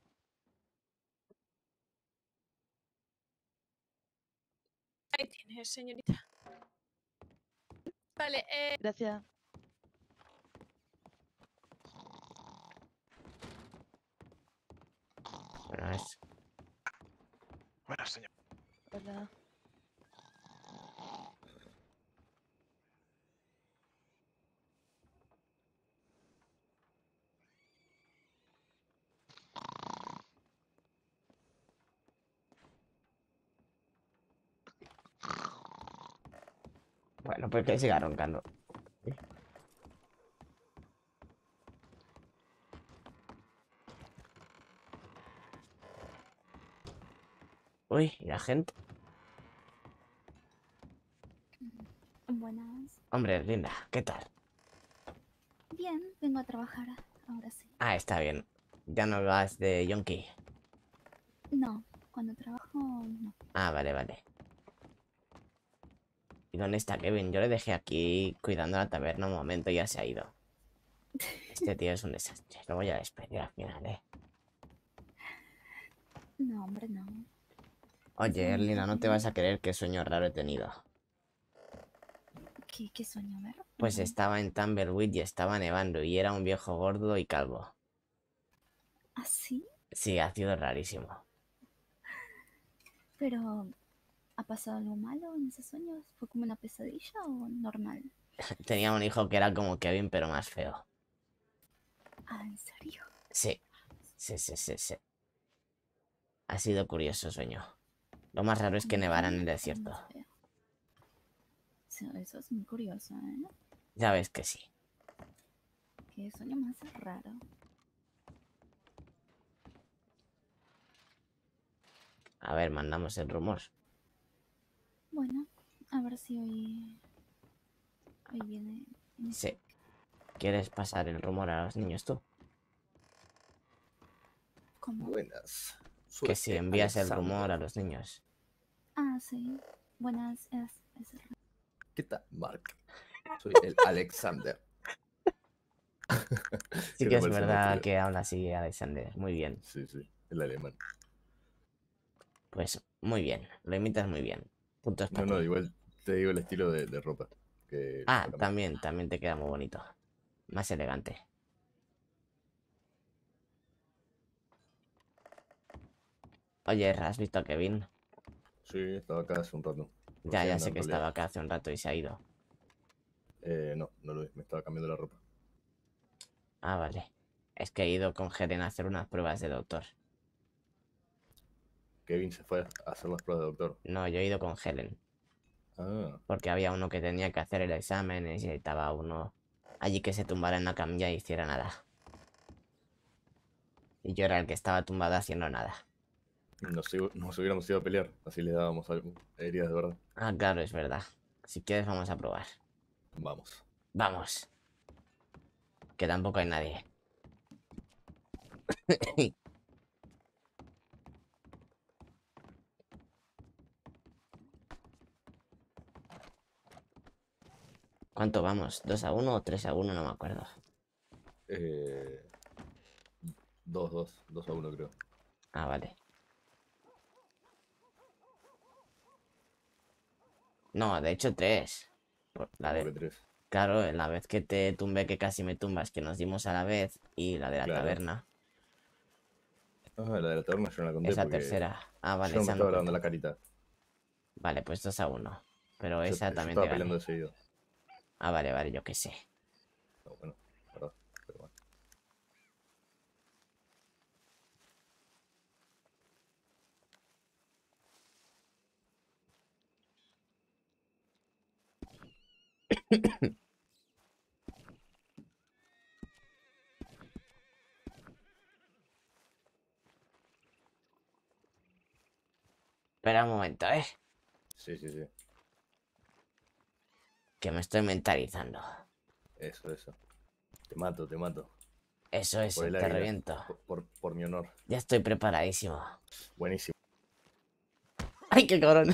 Ahí tienes, señorita. Vale, eh... Gracias. Bueno, es... Buenas, señor. Hola. Bueno, pues que siga roncando. Uy, y la gente. Buenas. Hombre, linda, ¿qué tal? Bien, vengo a trabajar. Ahora sí. Ah, está bien. Ya no vas de yonki. No, cuando trabajo no. Ah, vale, vale. ¿Y dónde está Kevin? Yo le dejé aquí cuidando la taberna un momento y ya se ha ido. Este tío es un desastre. Lo voy a despedir al final, ¿eh? No, hombre, no. Oye, Sí, Erlina, no te ujú. vas a creer qué sueño raro he tenido. ¿Qué, qué sueño? A ver. Pues Ujú. estaba en Tumbleweed y estaba nevando y era un viejo gordo y calvo. ¿Ah, sí? Sí, ha sido rarísimo. Pero, ¿ha pasado algo malo en esos sueños? ¿Fue como una pesadilla o normal? Tenía un hijo que era como Kevin, pero más feo. Ah, ¿en serio? Sí, sí, sí, sí, sí. Ha sido curioso sueño. Lo más raro es que Como nevara en Kevin, el pero desierto. más feo. Sí, eso es muy curioso, ¿eh? Ya ves que sí. Qué sueño más raro. A ver, mandamos el rumor. Bueno, a ver si hoy... Hoy viene... viene Sí. ¿Quieres pasar el rumor a los niños tú? ¿Cómo? Buenas. Que si Soy envías el Alexander. rumor a los niños. Ah, sí. Buenas, es, es el- ¿Qué tal, Mark? Soy el Alexander. Sí ¿Qué que te es parece, verdad Mark? que habla así, Alexander. Muy bien. Sí, sí, el alemán. Pues muy bien. Lo imitas muy bien. Puntos No, para no, ti. igual te digo el estilo de, de ropa. Que Ah, acá me- también, también te queda muy bonito. Más elegante. Oye, ¿has visto a Kevin? Sí, estaba acá hace un rato. Ya, ya Recién, sé en que realidad. estaba acá hace un rato y se ha ido. Eh, no, no lo vi, me estaba cambiando la ropa. Ah, vale. Es que he ido con Helen a hacer unas pruebas de doctor. Kevin se fue a hacer las pruebas de doctor. No, yo he ido con Helen. Ah, Porque había uno que tenía que hacer el examen y necesitaba uno allí que se tumbara en la camilla y hiciera nada. Y yo era el que estaba tumbado haciendo nada. nos, iba- nos hubiéramos ido a pelear, así le dábamos algo, heridas de verdad. Ah, claro, es verdad. Si quieres vamos a probar. Vamos. Vamos. Que tampoco hay nadie. ¿Cuánto vamos? ¿dos a uno o tres a uno? No me acuerdo. Eh, Dos, dos, dos a uno creo. Ah, vale. No, de hecho tres. Por la ¿Cómo de... que tres? Claro, en la vez que te tumbé, que casi me tumbas, que nos dimos a la vez, y la de la Claro. taberna. Ah, la de la taberna yo no la conté Es la porque tercera. Ah, vale, yo no me esa no estaba lavando cuenta. la carita. Vale, pues dos a uno. Pero Yo, esa yo también estaba te peleando gané. de seguido. Ah, vale, vale, yo qué sé. No, bueno, verdad, pero bueno. Espera un momento, ¿eh? Sí, sí, sí. Que me estoy mentalizando. Eso, eso. Te mato, te mato. Eso es, Por el te águila. reviento. Por, por, por mi honor. Ya estoy preparadísimo. Buenísimo. ¡Ay, qué cabrón!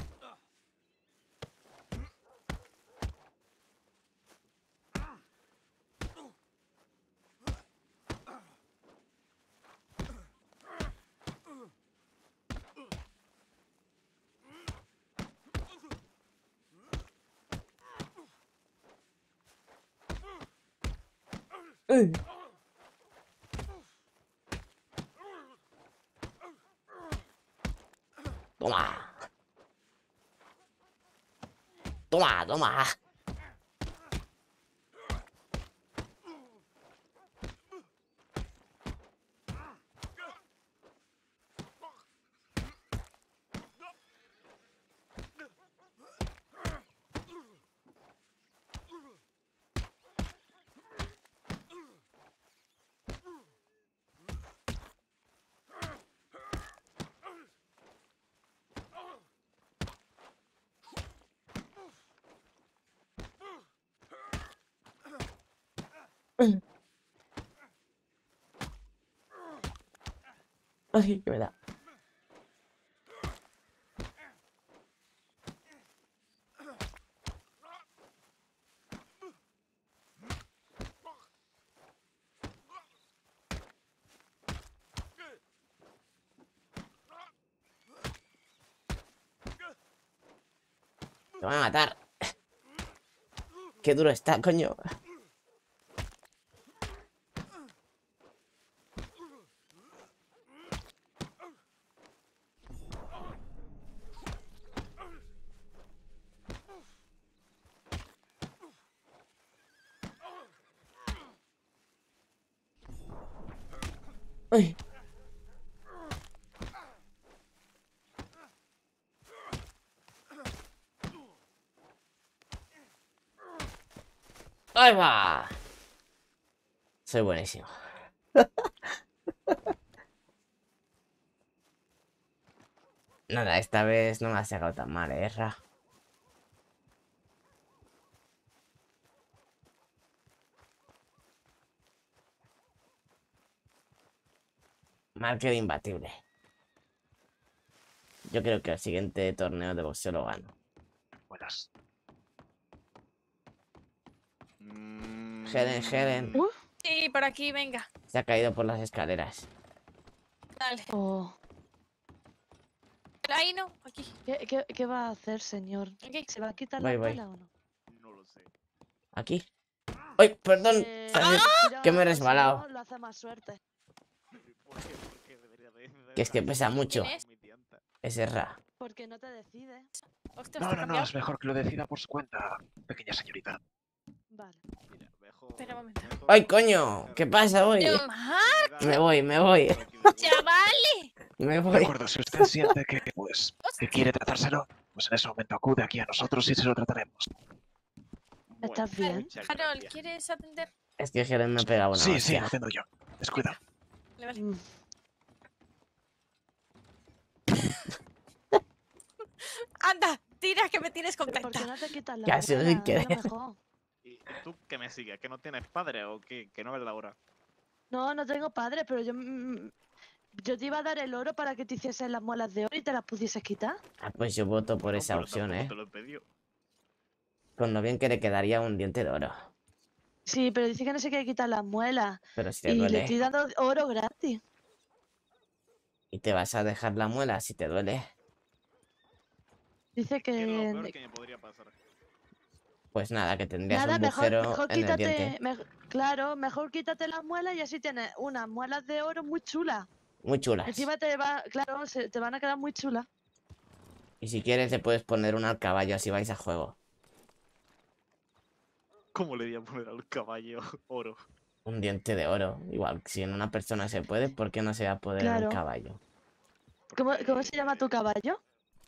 ¡Ay! Toma. Toma, toma. Ay, qué me da. Te van a matar. Qué duro está, coño. Ay. ¡Ahí va! Soy buenísimo. Nada, esta vez no me ha sacado tan mal, ¿eh, Ra? Marker imbatible. Yo creo que el siguiente torneo de boxeo lo gano. Buenas. Helen, Helen. Uh. Sí, por aquí, venga. Se ha caído por las escaleras. Dale. Oh. Ahí no, aquí. ¿Qué, qué, qué va a hacer, señor? Aquí. ¿Se va a quitar Voy, la voy. muela o no? No lo sé. ¿Aquí? ¡Ay, perdón! Eh, ¿Sabes? Que me he tira, o si resbalado. no, lo hace más suerte. ¿Por qué? ¿Por qué debería de- de- Que es que pesa mucho. ¿Quién es? Mi tianta. Ese Ra. Porque no te decides. Hostia, No, ¿está no, no, cambiado? es mejor que lo decida por su cuenta, pequeña señorita. Vale. Mira, mejor- Espera un momento. mejor- ¡Ay, coño! ¿Qué pasa hoy? Pero, Mar, Me voy, me voy. chavales. Me De voy. acuerdo, si usted siente que, pues, que quiere tratárselo, pues en ese momento acude aquí a nosotros y se lo trataremos. ¿Estás bien? Harold, ¿quieres atender? Es que Helen me ha pegado una Sí, sí, hostia. lo atiendo yo. Descuida. Vale, vale. Mm. Anda, tira que me tienes ¿Por qué contenta. no te quitas la Casi muela? sin Es querer. lo mejor. ¿Y tú que me sigues? ¿Que no tienes padre o qué? ¿Que no ves la hora? No, no tengo padre, pero yo... mm, yo te iba a dar el oro para que te hiciesen las muelas de oro y te las pudieses quitar. Ah, pues yo voto por Bueno, esa pero opción, tampoco ¿eh? te lo he pedido. Con lo bien que le quedaría un diente de oro. Sí, pero dice que no se quiere quitar las muelas. Pero si le Y le duele. estoy dando oro gratis. Y te vas a dejar la muela si te duele. Dice ¿Qué es lo que... peor que me podría pasar? Pues nada, que tendrías Nada, un mejor, agujero mejor en el diente. quítate... mej- claro, mejor quítate las muelas y así tienes unas muelas de oro muy chulas. Muy chulas. Encima te va... Claro, se- te van a quedar muy chulas. Y si quieres le puedes poner una al caballo así vais a juego. ¿Cómo le voy a poner al caballo oro? Un diente de oro. Igual, si en una persona se puede, ¿por qué no se va a poder en un Claro. caballo? ¿Cómo, ¿Cómo se llama tu caballo?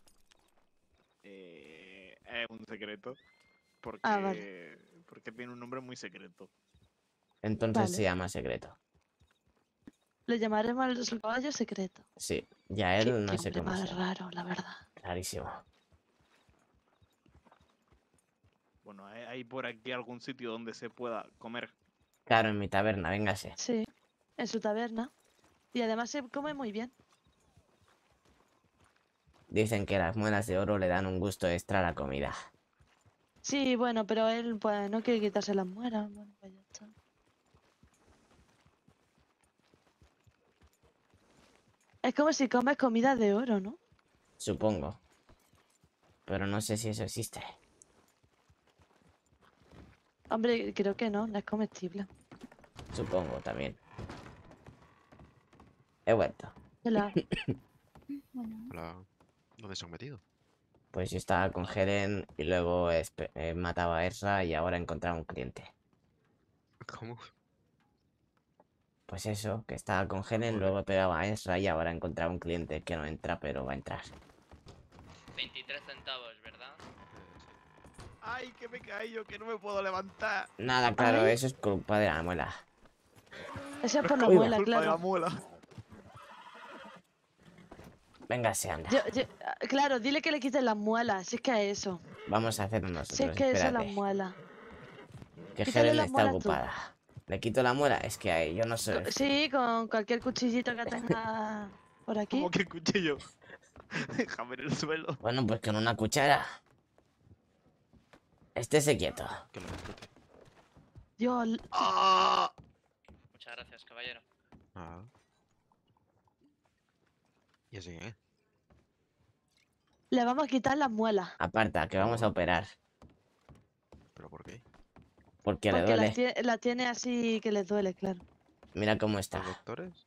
Eh, es un secreto. Porque, Ah, vale. porque tiene un nombre muy secreto. Entonces Vale. se llama secreto. Le llamaremos al su caballo secreto. Sí, ya Qué, él no qué sé hombre cómo se más llama. raro, la verdad. Clarísimo. Bueno, ¿hay, hay por aquí algún sitio donde se pueda comer? Claro, en mi taberna, véngase. Sí, en su taberna. Y además se come muy bien. Dicen que las muelas de oro le dan un gusto extra a la comida. Sí, bueno, pero él pues no quiere quitarse las muelas. Bueno, pues ya está. Es como si comes comida de oro, ¿no? Supongo. Pero no sé si eso existe. Hombre, creo que no, no es comestible. Supongo también. He vuelto. Hola. Bueno, Hola. ¿Dónde se han metido? Pues yo estaba con Helen y luego he espe- he matado a Ezra y ahora he encontrado un cliente. ¿Cómo? Pues eso, que estaba con Helen, Joder. luego he pegado a Ezra y ahora he encontrado un cliente que no entra, pero va a entrar. veintitrés centavos, ¿verdad? ¡Ay, que me caí yo, que no me puedo levantar! Nada, claro, Ay. eso es culpa de la muela. Eso es por la Uy, va. muela, Culpa de la claro. muela. Venga, se anda. Yo- yo- claro, dile que le quiten las muelas, si es que es eso. Vamos a hacerlo nosotros, Si es que eso es las espérate. muelas. Que quítale Helen las está muelas tú. ocupada. ¿Le quito la muela? Es que ahí yo no soy... Sí, con cualquier cuchillito que tenga por aquí. ¿Cómo que cuchillo? Déjame en el suelo. Bueno, pues con una cuchara. Estése quieto. Que lo disfrute. Yo, ¡Ah! Muchas gracias, caballero. Ah. ¿Y así qué? le vamos a quitar las muelas. Aparta, que vamos a operar. ¿Pero por qué? Porque le Porque las, duele. tie- las tiene así que les duele, claro. Mira cómo ¿Los está. doctores?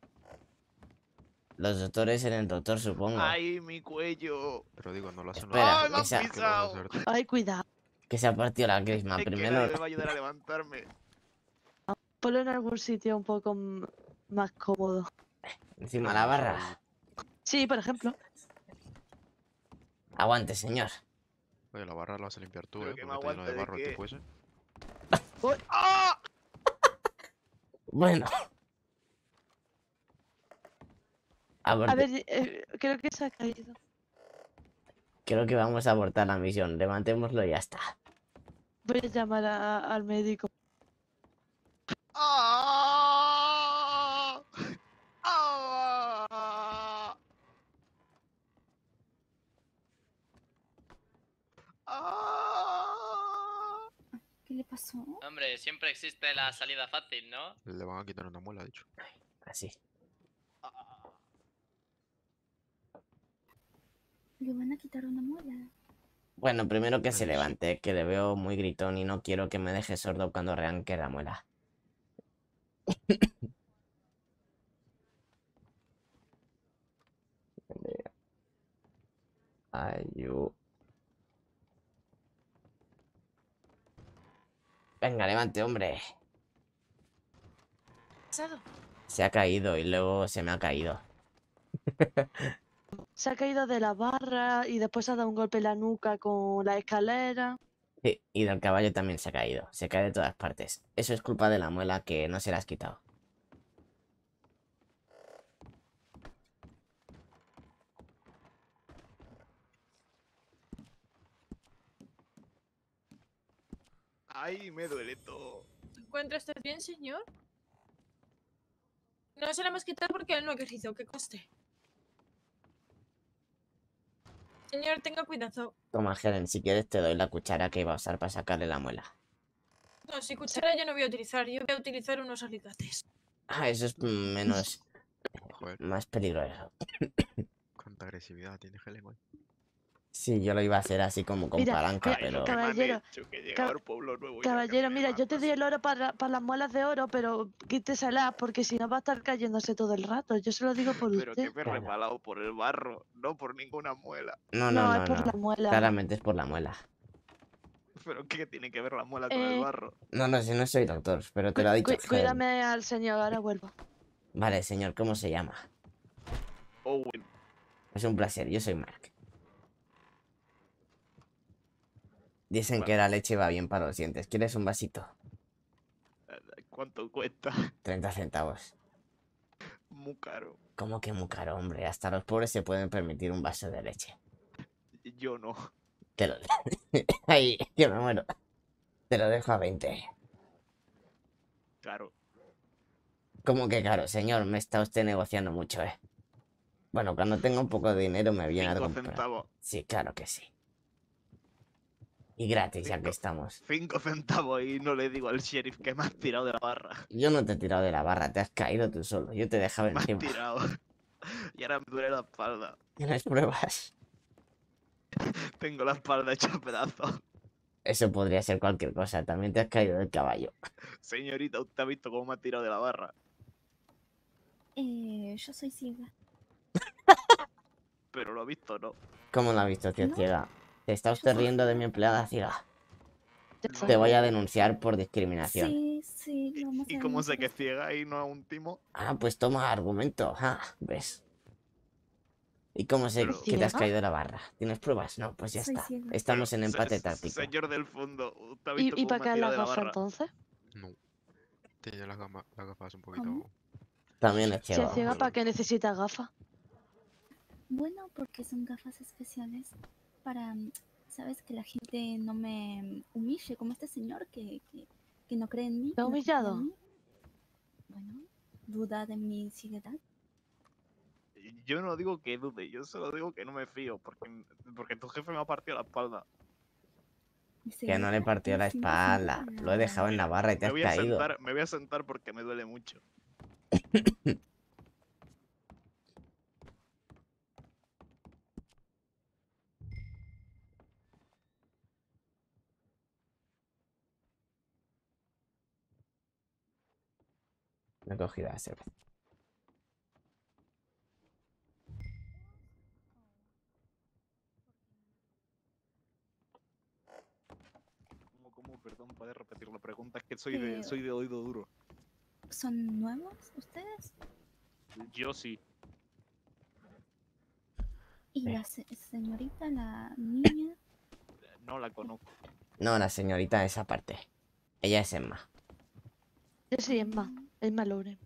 Los doctores en el doctor, supongo. ¡Ay, mi cuello! Pero digo, no lo hacen los Espera, ¡Ay, me han esa- ¿Qué lo vas a pisado! hacer? Ay, cuidado. Que se ha partido la crisma. Es que Primero, nadie me va a ayudar a levantarme. Ponlo en algún sitio un poco m- más cómodo. encima la barra. Sí, por ejemplo. Aguante, señor. Oye, la barra la vas a limpiar tú, Pero ¿eh? que Porque me está lleno de aguante de barro el qué. tipo ese. Uy, ¡Ah! Bueno. Aborte- a ver, eh, creo que se ha caído. Creo que vamos a abortar la misión. Levantémoslo y ya está. Voy a llamar a- al médico. ¡Ah! ¡Ah! ¡Ah! ¿qué le pasó? Hombre, siempre existe la salida fácil, ¿no? Le van a quitar una muela, de hecho. Así. Le van a quitar una muela. Bueno, primero que se Eso sí. levante, que le veo muy gritón y no quiero que me deje sordo cuando arranque la muela. Ayu. Venga, levante, hombre. pasado? Se ha caído y luego se me ha caído. Se ha caído de la barra y después ha dado un golpe en la nuca con la escalera. Sí, y del caballo también se ha caído. Se cae de todas partes. Eso es culpa de la muela que no se la has quitado. ¡Ay, me duele todo! ¿Se encuentra usted bien, señor? No se la hemos quitado porque él no ha querido, que coste. Señor, tenga cuidado. Toma, Helen, si quieres te doy la cuchara que iba a usar para sacarle la muela. No, si cuchara yo no voy a utilizar, yo voy a utilizar unos alicates. Ah, eso es menos Joder, más peligroso. cuánta agresividad tiene Helen hoy. Sí, yo lo iba a hacer así como con Mira, palanca, mira, Ay, lo pero... que me han caballero, hecho, que he cab- llegado al pueblo nuevo y ya que caballero, me mira, yo te matas. doy el oro para, para las muelas de oro, pero quíteselas porque si no va a estar cayéndose todo el rato. Yo se lo digo por Pero que usted. me he Claro. resbalado por el barro, no por ninguna muela. No, no, No, es no, por la no. muela. Claramente es por la muela. ¿Pero qué tiene que ver la muela con el Eh, barro? No, no, si no soy doctor, pero te lo ha Cu- dicho cu- Helen. cuídame al señor, ahora vuelvo. Vale, señor, ¿cómo se llama? Owen, Es un placer, yo soy Mark. Dicen que Vale. la leche va bien para los dientes. ¿Quieres un vasito? ¿cuánto cuesta? treinta centavos. Muy caro. ¿Cómo que muy caro, hombre? Hasta los pobres se pueden permitir un vaso de leche. Yo no. Te lo... Ay, que me muero. Te lo dejo a veinte. Claro. ¿Cómo que caro, señor? Me está usted negociando mucho, ¿eh? Bueno, cuando tengo un poco de dinero me viene a Cinco comprar. centavos. Sí, claro que sí. Y gratis, ya que Cinco. estamos. Cinco centavos y no le digo al sheriff que me has tirado de la barra. Yo no te he tirado de la barra, te has caído tú solo. Yo te dejaba Me has encima. tirado. Y ahora me duele la espalda. ¿Tienes pruebas? Tengo la espalda hecha pedazos. Eso podría ser cualquier cosa. También te has caído del caballo. Señorita, ¿usted ha visto cómo me ha tirado de la barra? Eh, yo soy ciega. Pero lo ha visto, ¿no? ¿Cómo lo ha visto, tío No. ciega? ¿Te está Yo usted soy riendo de ciega. mi empleada ciega? Ya No. fue. Te voy a denunciar por discriminación. Sí, sí, lo vamos a ¿Y cómo sé denunciar que es esto. ciega y no es un timo? Ah, pues toma argumento. Ah, ¿ves? ¿Y cómo sé Pero- que te has ¿Ciega? caído de la barra? ¿Tienes pruebas? No, pues ya Soy está. ciega. Estamos en Pero, empate se- táctico. Señor del fondo, ¿usted ha visto ¿Y, y cómo para me ha qué tirado las de la gafas barra? entonces? No. Tiene las, gama- las gafas un poquito. ¿Cómo? También es Si es ciego. ciega, ¿para qué necesita gafas? Bueno, porque son gafas especiales para, mm, sabes, que la gente no me mm, humille, como este señor que, que, que no cree en mí. ¿Te ha que no confía en humillado? mí. Bueno, duda de mi ceguedad. Yo no digo que dude, yo solo digo que no me fío, porque, porque tu jefe me ha partido la espalda. Mi Que no le ceguedad partió la es cien por ciento espalda. para- Lo he dejado en la barra y te Me has voy a caído. sentar, me voy a sentar porque me duele mucho. Me he cogido la cerveza. ¿Cómo, cómo? Perdón, ¿puedes repetir la pregunta? Es que soy de, Eh, soy de oído duro. ¿Son nuevos ustedes? Yo sí. Y Eh. la se- señorita, la niña, No la conozco. No, la señorita de esa parte. Ella es Emma. Yo soy Emma, Emma Loren.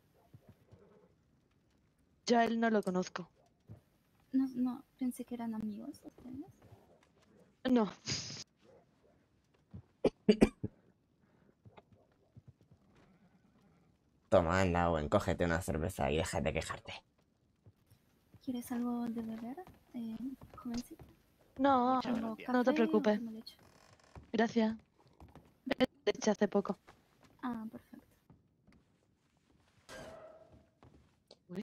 Yo a él no lo conozco. no, no, pensé que eran amigos ustedes. No. Toma, anda, o encógete una cerveza y déjate de quejarte. ¿Quieres algo de beber, eh, jovencita? No, Muchas Tengo gracias. no te café o preocupes. tomo leche. Gracias. Me leche hace poco. Ah, perfecto. Uy.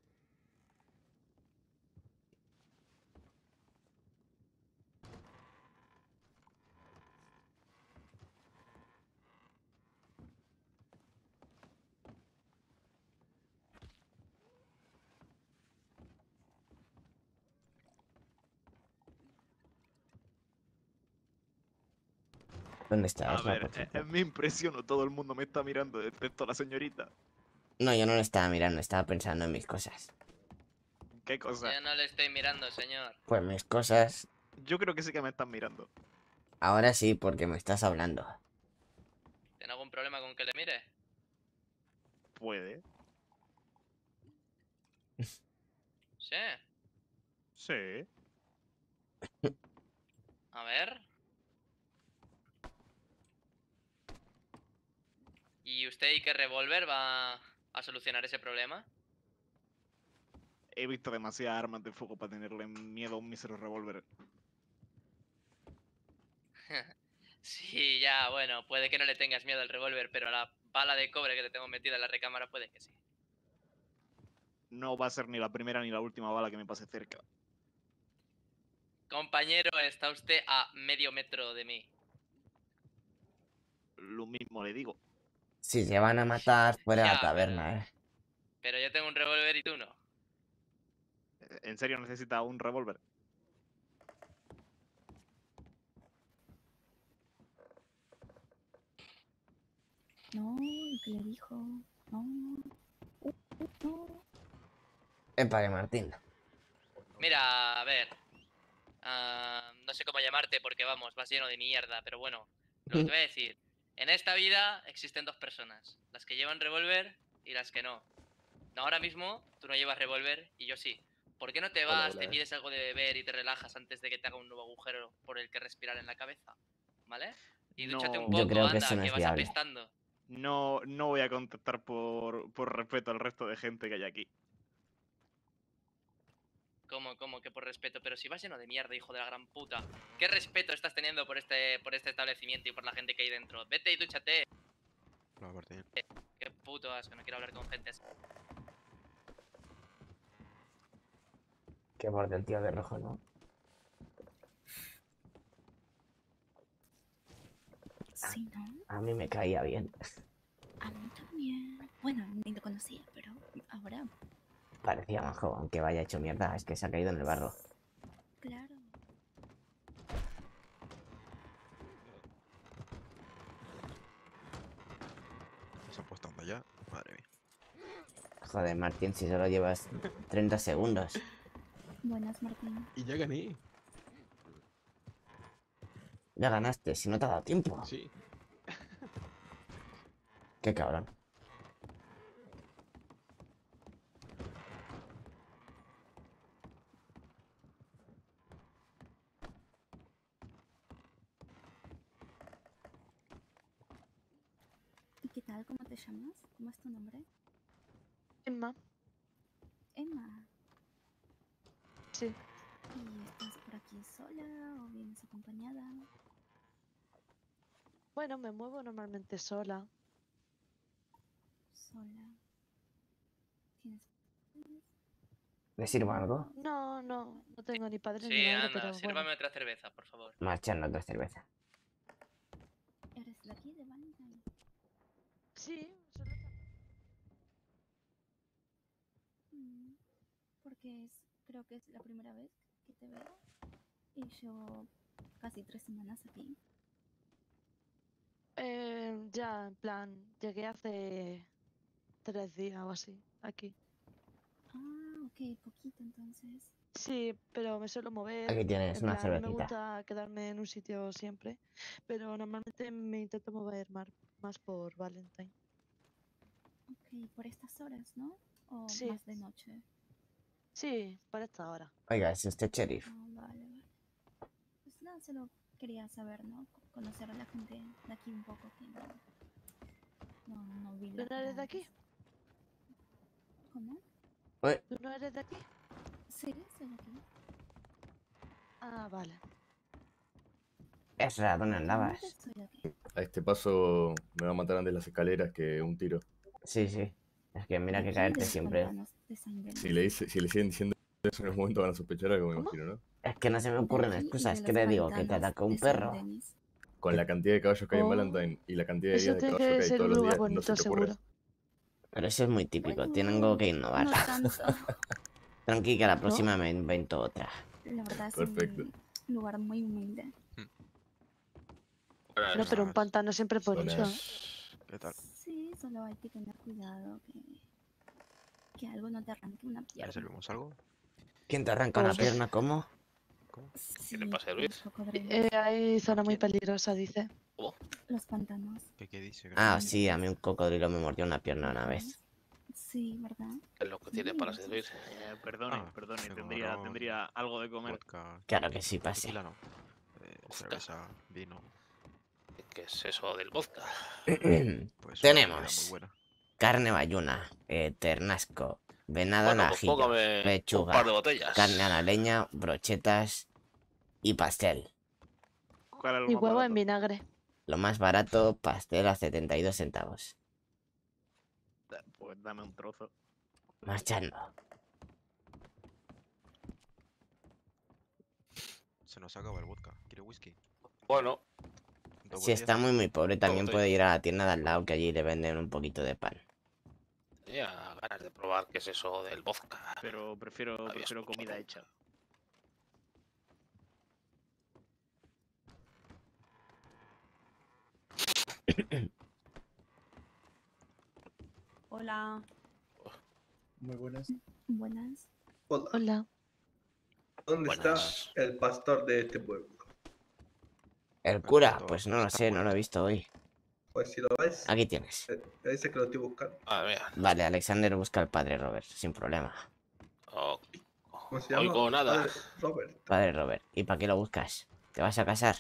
¿Dónde está? A Es la ver, puerta. eh, eh, me impresiono, todo el mundo me está mirando, excepto la señorita. No, yo no le estaba mirando, estaba pensando en mis cosas. ¿Qué cosa? Yo no le estoy mirando, señor. Pues mis cosas. Yo creo que sí que me están mirando. Ahora sí, porque me estás hablando. ¿Tiene algún problema con que le mire? Puede. Sí. Sí. A ver. ¿Y usted y qué revólver va a solucionar ese problema? He visto demasiadas armas de fuego para tenerle miedo a un mísero revólver. Sí, ya, bueno, puede que no le tengas miedo al revólver, pero a la bala de cobre que le tengo metida en la recámara puede que sí. no va a ser ni la primera ni la última bala que me pase cerca. Compañero, está usted a medio metro de mí. Lo mismo le digo. Si se van a matar fuera de la Ya, taberna, eh. Pero yo tengo un revólver y tú no. ¿En serio necesita un revólver? No, lo que le dijo. No. Uh, uh, no. Epa, Martín. Mira, a ver. ah, no sé cómo llamarte porque vamos, vas lleno de mierda, pero bueno. Lo que te voy a decir. En esta vida existen dos personas. Las que llevan revólver y las que no. Ahora mismo tú no llevas revólver y yo sí. ¿Por qué no te Hola, vas, hola, te eh. pides algo de beber y te relajas antes de que te haga un nuevo agujero por el que respirar en la cabeza? ¿Vale? Y dúchate un No. Yo poco, creo que anda, eso no que es vas viable. apestando. No, no voy a contestar por, por respeto al resto de gente que hay aquí. ¿Cómo, cómo? Que por respeto. Pero si vas lleno de mierda, hijo de la gran puta. ¿Qué respeto estás teniendo por este, por este establecimiento y por la gente que hay dentro? Vete y dúchate. Hola, Martín. Qué puto asco, no quiero hablar con gente así. Qué borde el tío de rojo, ¿no? Sí, ¿no? A mí me caía bien. A mí también. Bueno, ni lo conocía, pero ahora, Parecía majo, aunque vaya hecho mierda. Es que se ha caído en el barro. claro. ¿Se han puesto onda ya? Madre mía. Joder, Martín, si solo llevas treinta segundos. Buenas, Martín. Y ya gané. Ya ganaste, si no te ha dado tiempo. Sí. Qué cabrón. ¿Y qué tal? ¿Cómo te llamas? ¿Cómo es tu nombre? Emma. Emma. Sí. ¿Y estás por aquí sola o vienes acompañada? Bueno, me muevo normalmente sola. Sola. ¿Tienes padres? ¿Le sirvo algo? No, no, no tengo ni padre ni Sí, madre, anda, pero sírvame bueno. otra cerveza, por favor. Marchando otra cerveza. ¿Eres de aquí, de Valentine? Sí, solo... Mm, porque es, creo que es la primera vez que te veo. Y llevo casi tres semanas aquí. Eh, ya, en plan, llegué hace tres días o así, aquí. Ah, ok, poquito entonces. Sí, pero me suelo mover. Aquí tienes En una plan, no me cervecita. gusta quedarme en un sitio siempre, pero normalmente me intento mover más, más por Valentine. Ok, por estas horas, ¿no? O Sí. más de noche. Sí, por esta hora. Oiga, ¿es usted sheriff? Ah, vale, vale. Pues nada, solo quería saber, ¿no? Co- Conocer a la gente de aquí un poco que no, no, no vi ¿Tú la no cara eres de aquí? antes. ¿Cómo? ¿Tú no eres de aquí? Sí, soy de aquí. Ah, vale. Es raro, ¿dónde andabas? Realmente soy de aquí. A este paso me va a matar antes las escaleras que un tiro. Sí, sí. Es que mira De que aquí, caerte de los siempre. pantanos de Saint Denis. Si le, dice, si le siguen diciendo eso en un momento van a sospechar algo, me ¿Cómo? imagino, ¿no? Es que no se me De ocurren aquí y excusas. de ¿Qué los le digo? Que te pantanos atacó un de Saint perro. Denis. Con la cantidad de caballos que hay en Oh, Valentine y la cantidad de eso días de tiene caballo que que hay ser todos un los lugar días, no bonito, se te ocurre. seguro. Pero eso es muy típico. Bueno, Tengo que innovar. no tanto. Tranqui, que la ¿No? próxima me invento otra. La verdad es Perfecto. un lugar muy humilde. No, pero un pantano siempre es bonito, ¿eh? Buenas. ¿Qué tal? Sí, solo hay que tener cuidado que, que algo no te arranque una ¿Le pierna. servimos algo? ¿Quién te arranca una Pues- pierna? ¿Cómo? Sí, ¿Qué le pasa, los Luis? cocodrilos, Eh, hay zona muy ¿Quién? peligrosa, dice. los pantanos. ¿Qué, qué dice? ¿Qué Ah, pasa? sí, a mí un cocodrilo me mordió una pierna una vez. Sí, ¿verdad? Es lo que tiene para ser Luis. Eh, perdone, Ah, perdone, tengo tendría, ron, tendría algo de comer. Vodka. Claro que sí, pase. Tequila no. Eh, cerveza, vino. ¿Qué es eso del vodka? Pues una bebida muy Tenemos buena. carne bayuna, eh, ternasco, venado al Bueno, pues ajillo, póngame un par de pechuga, botellas. carne a la leña, brochetas y pastel. ¿Cuál es lo Y más huevo barato? en vinagre. Lo más barato, pastel a setenta y dos centavos. Eh, Pues dame un trozo. Marchando. Se nos acaba el vodka. ¿Quiere whisky? Bueno. Dos Si está botellas. muy muy pobre, también estoy- puede ir a la tienda de al lado, que allí le venden un poquito de pan. Tenía ganas de probar qué es eso del vodka. Pero prefiero, Había prefiero escuchado. comida hecha. Hola. Muy buenas. Buenas. Hola. Hola. ¿Dónde Buenas. está el pastor de este pueblo? El cura, pues no lo sé, no lo he visto hoy. Pues si lo ves, Aquí tienes. eh, te dice que lo estoy buscando. A ver. Vale, Alexander busca al padre Robert, sin problema. Oh, ¿Cómo se llama? oigo nada. Padre Robert. Padre Robert, ¿y para qué lo buscas? ¿Te vas a casar?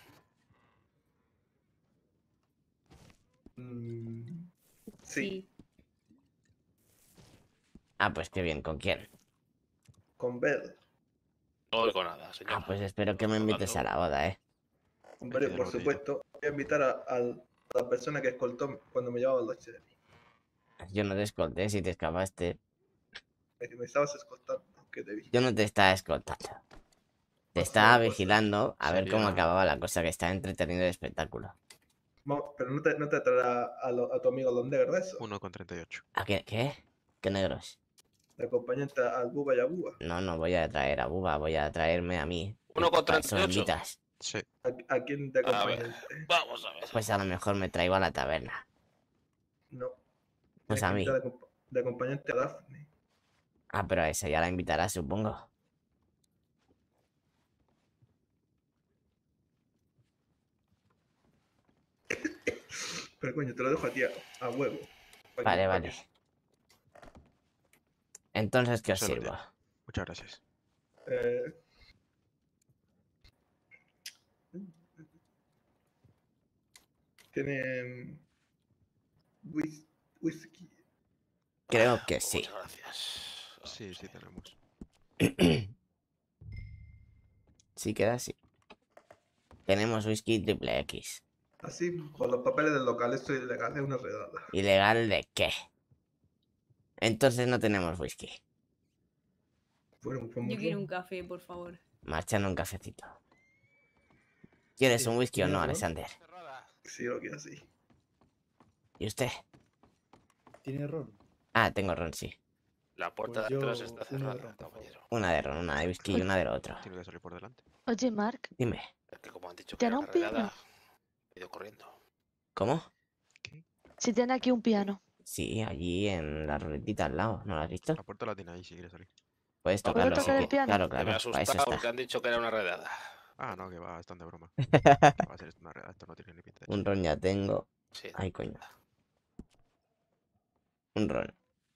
Mm, sí, Ah, pues qué bien, ¿con quién? con Bell. No oigo nada, señor. Ah, pues espero que me invites a la boda, ¿eh? Hombre, de la por botella. supuesto. Voy a invitar a, al- a la persona que escoltó cuando me llevaba los cherry. Yo no te escolté si te escapaste. Me, me estabas escoltando, que te vi. Yo no te estaba escoltando. Te Pues estaba no, pues, vigilando a ver cómo sería- acababa la cosa, que está entretenido el espectáculo. Mo- Pero no te, no te traerá a, lo- a tu amigo Don Negro eso. uno con treinta y ocho. ¿A qué? ¿Qué? ¿Qué negros? De acompañante al Buba y a Buba. No, no voy a traer a Buba, voy a traerme a mí. Uno con Para eso me treinta y ocho. invitas. Sí. ¿A, a quién de A ver. acompañante? Vamos a ver. Pues a lo mejor me traigo a la taberna. No. Pues Tienes a que mí. invitar De, acompa- de acompañante a Daphne. Ah, pero a esa ya la invitarás, supongo. Pero coño, te lo dejo a ti a, a huevo. Pa' que- Vale, pa' vale. que- Entonces, ¿qué os Solo sirvo? tiene. Muchas gracias. Eh, Tienen whis- whisky. Creo que sí. Muchas gracias. Sí, sí tenemos. Sí queda así. Tenemos whisky triple X. Así, por los papeles del local, esto es ilegal, es una redada. ¿Ilegal de qué? Entonces no tenemos whisky. Bueno, pues Yo mucho. quiero un café, por favor. Marchando un cafecito. ¿Quieres Sí, un whisky o ¿tienes no, ron? Alexander? Sí, lo quiero así. ¿Y usted? ¿Tiene ron? Ah, tengo ron, sí. La puerta Pues de atrás yo está uno de cerrada, ron, por favor. caballero. Una de ron, una de whisky y una de lo otro. Tiene que salir por delante. Oye, Mark, Dime, Es que como han dicho que ¿tiene era un una piano? redada, he ido corriendo. ¿cómo? Si tiene aquí un piano. Sí, allí en la ruletita al lado, ¿no lo has visto? La puerta la tiene ahí si quiere salir. Puedes ¿Puedo tocarlo, sí tocar el que... piano? Claro, Que me claro, ha para eso asustado está. porque han dicho que era una redada. Ah, no, que va, están de broma. Va a ser esto una redada, esto no tiene ni pinta de Un ron ya tengo. Sí. Ay, coño. Un ron.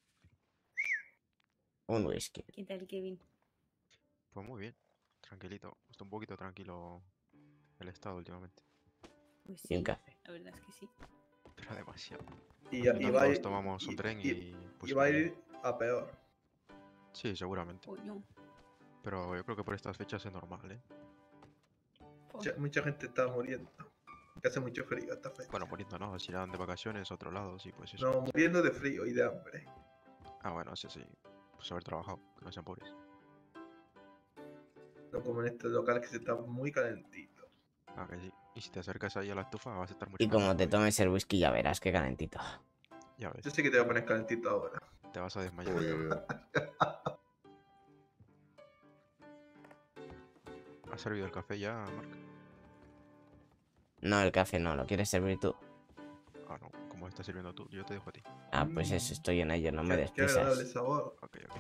Un whisky. ¿Qué tal, Kevin? Pues muy bien, tranquilito. Está un poquito tranquilo el estado últimamente. Pues Y un sí, café. la verdad es que sí. Pero demasiado. Y, Al y final va a todos ir, tomamos un y- tren y- y... pues y va a muy bien. ir a peor. Sí, seguramente. Coño. Pero yo creo que por estas fechas es normal, ¿eh? Mucha, mucha gente está muriendo. Que hace mucho frío esta fecha. Bueno, muriendo no, si irán de vacaciones a otro lado, sí, pues eso. No, muriendo de frío y de hambre. Ah, bueno, sí, sí. Pues haber trabajado, que no sean pobres. No como en este local que se está muy calentito. Ah, que sí. Y si te acercas ahí a la estufa vas a estar mucho Y más como te todavía. tomes el whisky ya verás qué calentito. Ya ves, Yo sé que te voy a poner calentito ahora. te vas a desmayar. Uy, uy, uy. ¿Has servido el café ya, Marc? No, el café no, ¿lo quieres servir tú? Ah, no, como estás sirviendo tú, yo te dejo a ti. Ah, pues eso, estoy en ello, no me Qué, qué agradable desprisas. sabor. Ok, ok.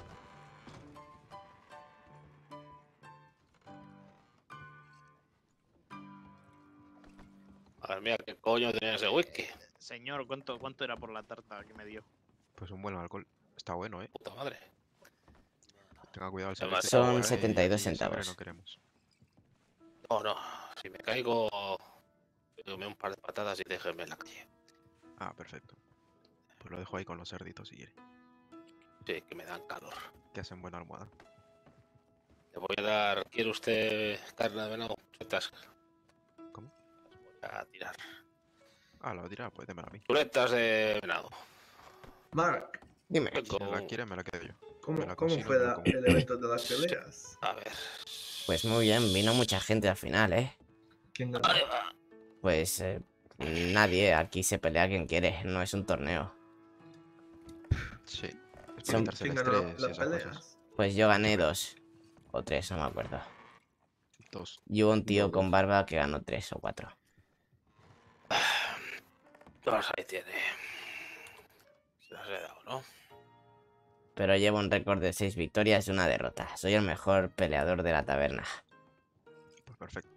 Madre mía, ¿qué coño tenía ese whisky? Señor, ¿cuánto, cuánto era por la tarta que me dio? Pues un buen alcohol. Está bueno, ¿eh? Puta madre. Tenga cuidado al Además, salirse, Son ¿eh? setenta y dos Aquí sangre centavos. no queremos. No, no. Si me caigo, dame un par de patadas y déjeme en la calle. Ah, perfecto. Pues lo dejo ahí con los cerditos si quiere. Sí, que me dan calor. Que hacen buena almohada. Le voy a dar. ¿Quiere usted carne de venado? Chuletas. ¿Cómo? Voy a tirar. Ah, lo dirá, pues démelo a mí. Chuletas de venado. Mark, Dime. Si no la quiere, me la quedo yo. Me ¿Cómo, la cómo cocino y fue me la la- como. el evento de las peleas? A ver. Pues muy bien, vino mucha gente al final, ¿eh? ¿Quién ganó? Pues eh, nadie, aquí se pelea quien quiere, no es un torneo. Sí. Es para Son- quitarse el ¿Quién ganó estrés y las esas cosas. peleas? Pues yo gané dos. O tres, no me acuerdo. Dos. Y hubo un tío Yo con dos. barba que ganó tres o cuatro. Pues ahí tiene. Se las he dado, ¿no? Pero llevo un récord de seis victorias y una derrota. Soy el mejor peleador de la taberna. Pues perfecto.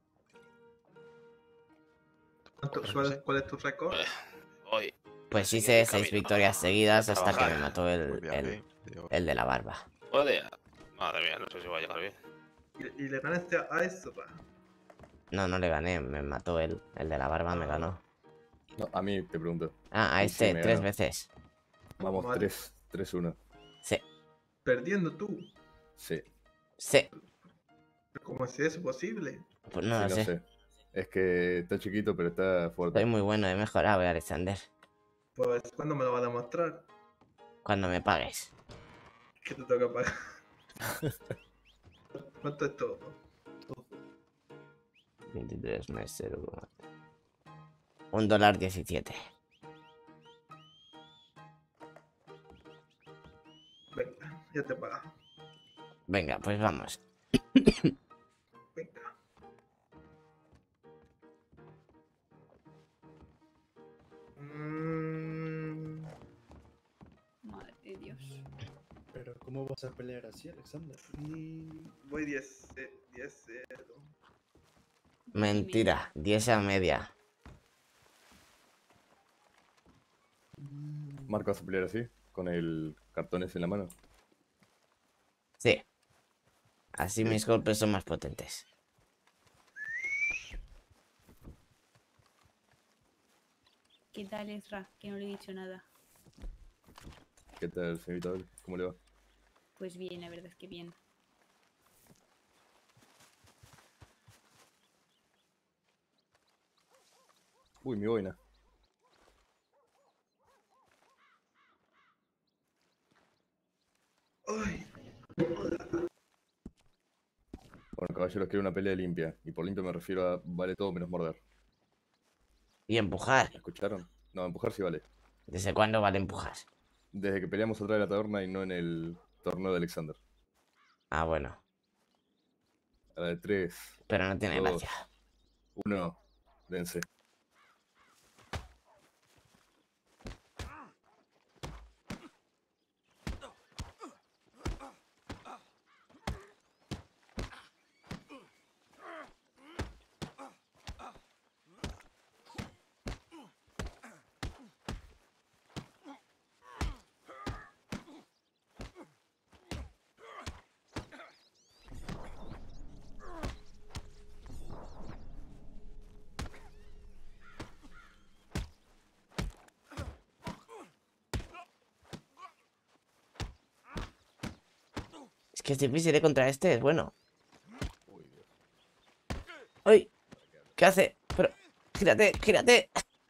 ¿Cuánto- Pues no cuál, sé. cuál es tu récord? Hoy. Pues Así que hice de seis camino victorias seguidas a hasta que me trabajar. mató Buen el, viaje. el, Dios. el de la barba. Joder. Madre mía, no sé si va a llegar bien. ¿Y, y le ganaste a Aespa? No, no le gané, me mató él. El de la barba me Ah. ganó. No, a mí te pregunto. Ah, a Y sí, este me tres ganó. veces. Vamos, Mal. tres, tres, uno. Sí, Perdiendo tú. Sí. sí. ¿Cómo es eso posible? Pues no sí, lo no sé. sé. Es que está chiquito, pero está fuerte. Soy muy bueno, he mejorado, eh, Alexander. Pues, ¿cuándo me lo va a demostrar? Cuando me pagues. ¿Qué te toca pagar? ¿Cuánto es todo? veintitrés más cero. Un dólar diecisiete. Venga, ya te pago. Venga, pues vamos. Venga. Mm, Madre de Dios. Pero ¿cómo vas a pelear así, Alexander? y voy diez cero. Mentira, diez a media. Marco, ¿vas a pelear así? Con el cartón ese en la mano. Sí. Así Sí. mis golpes son más potentes. ¿Qué tal, Ezra? Que no le he dicho nada. ¿Qué tal, señorita Abel? ¿Cómo le va? Pues bien, la verdad es que bien. Uy, mi boina. Ay, Bueno, caballeros, quiero una pelea limpia. Y por limpio me refiero a vale todo menos morder. Y empujar. ¿Me escucharon? No, empujar sí vale. ¿Desde cuándo vale empujar? Desde que peleamos atrás de la taberna y no en el torneo de Alexander. Ah, bueno. A la de tres, Pero no tiene dos, gracia. uno, dense. Es que es difícil, ¿eh? Contra este, es bueno. Uy, Dios. ¡Ay! ¿Qué hace? Pero, gírate, gírate.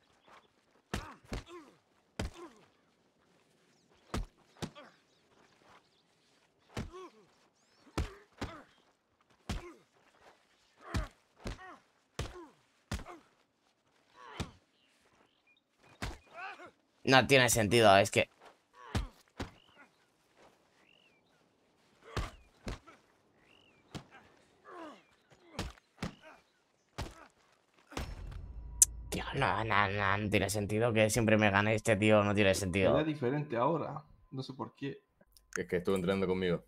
No tiene sentido, es que... Tío, no, no, no, no tiene sentido que siempre me gane este tío, no tiene sentido. Pelea diferente ahora. No sé por qué. Es que estuvo entrenando conmigo.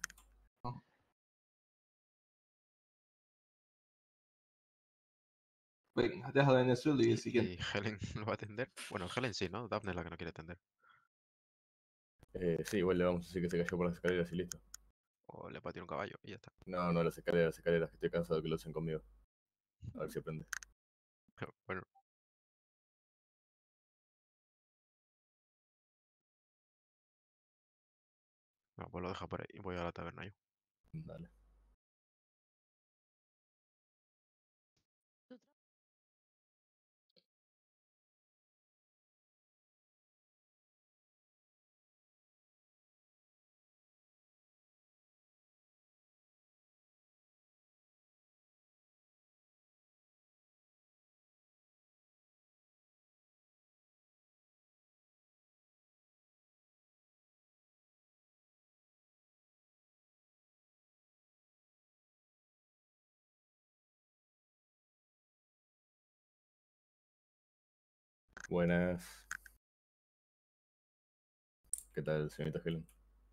Venga, déjala en el suelo y el siguiente. ¿Y Helen lo va a atender? Bueno, Helen sí, ¿no? Daphne es la que no quiere atender. Eh, sí, igual le vamos a decir que se cayó por las escaleras y listo. O le pateó un caballo y ya está. No, no, las escaleras, las escaleras, que estoy cansado de que lo hacen conmigo. A ver si aprende. Bueno. No, pues lo deja por ahí y voy a la taberna yo. Dale. Buenas. ¿Qué tal, señorita Helen?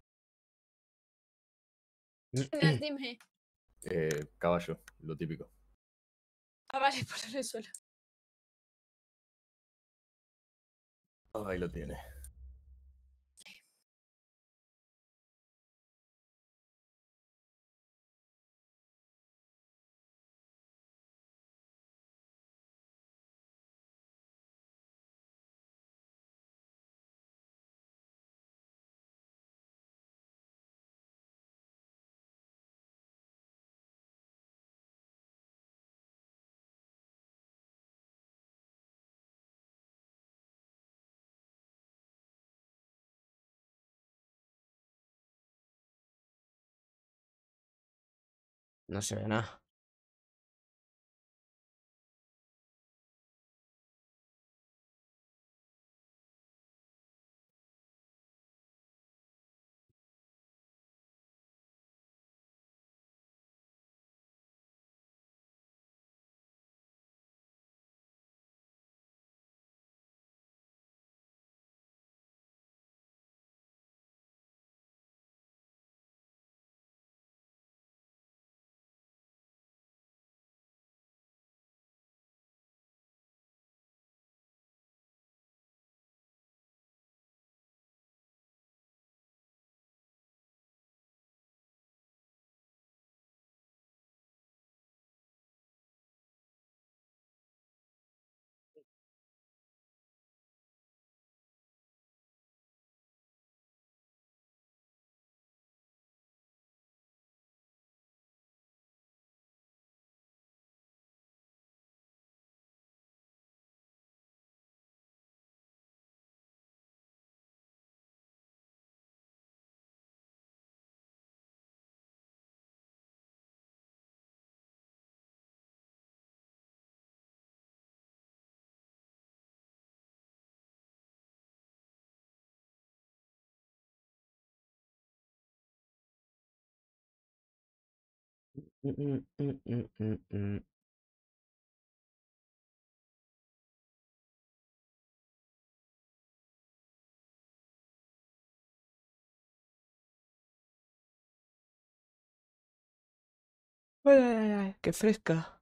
Buenas, dime. Eh, caballo, lo típico. Ah, vale, por el suelo. Ahí lo tiene. No se ve nada. Mm, mm, mm, mm, mm, mm. Ay, ay, ay, qué fresca.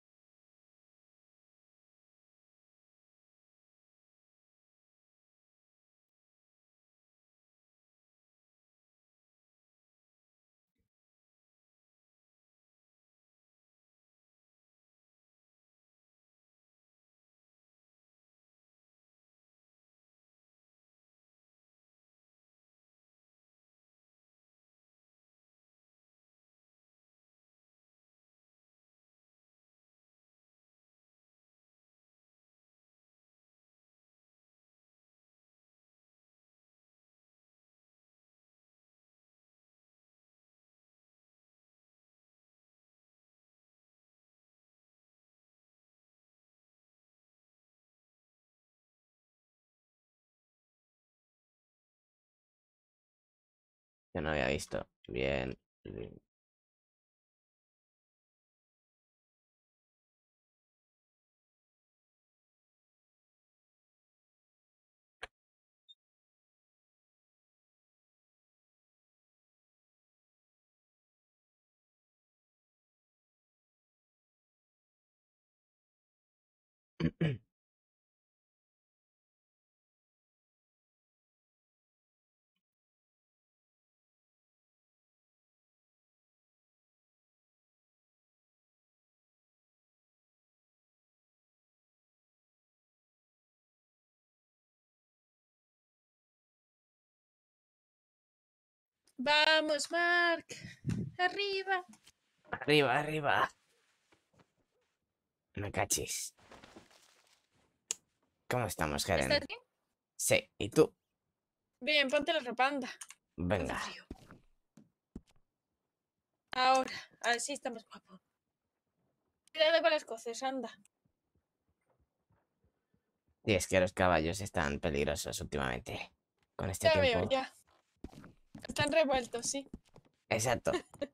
Yo no había visto. Bien. Bien. Vamos, Mark. Arriba. Arriba, arriba. Me cachis. ¿Cómo estamos, Helen? ¿Estás bien? Sí, ¿y tú? Bien, ponte la ropa, anda. Venga. Ahora, así estamos guapos. Cuidado con las cosas, anda. Y es que los caballos están peligrosos últimamente. Con este Ya veo, tiempo. ya. Están revueltos, sí. Exacto.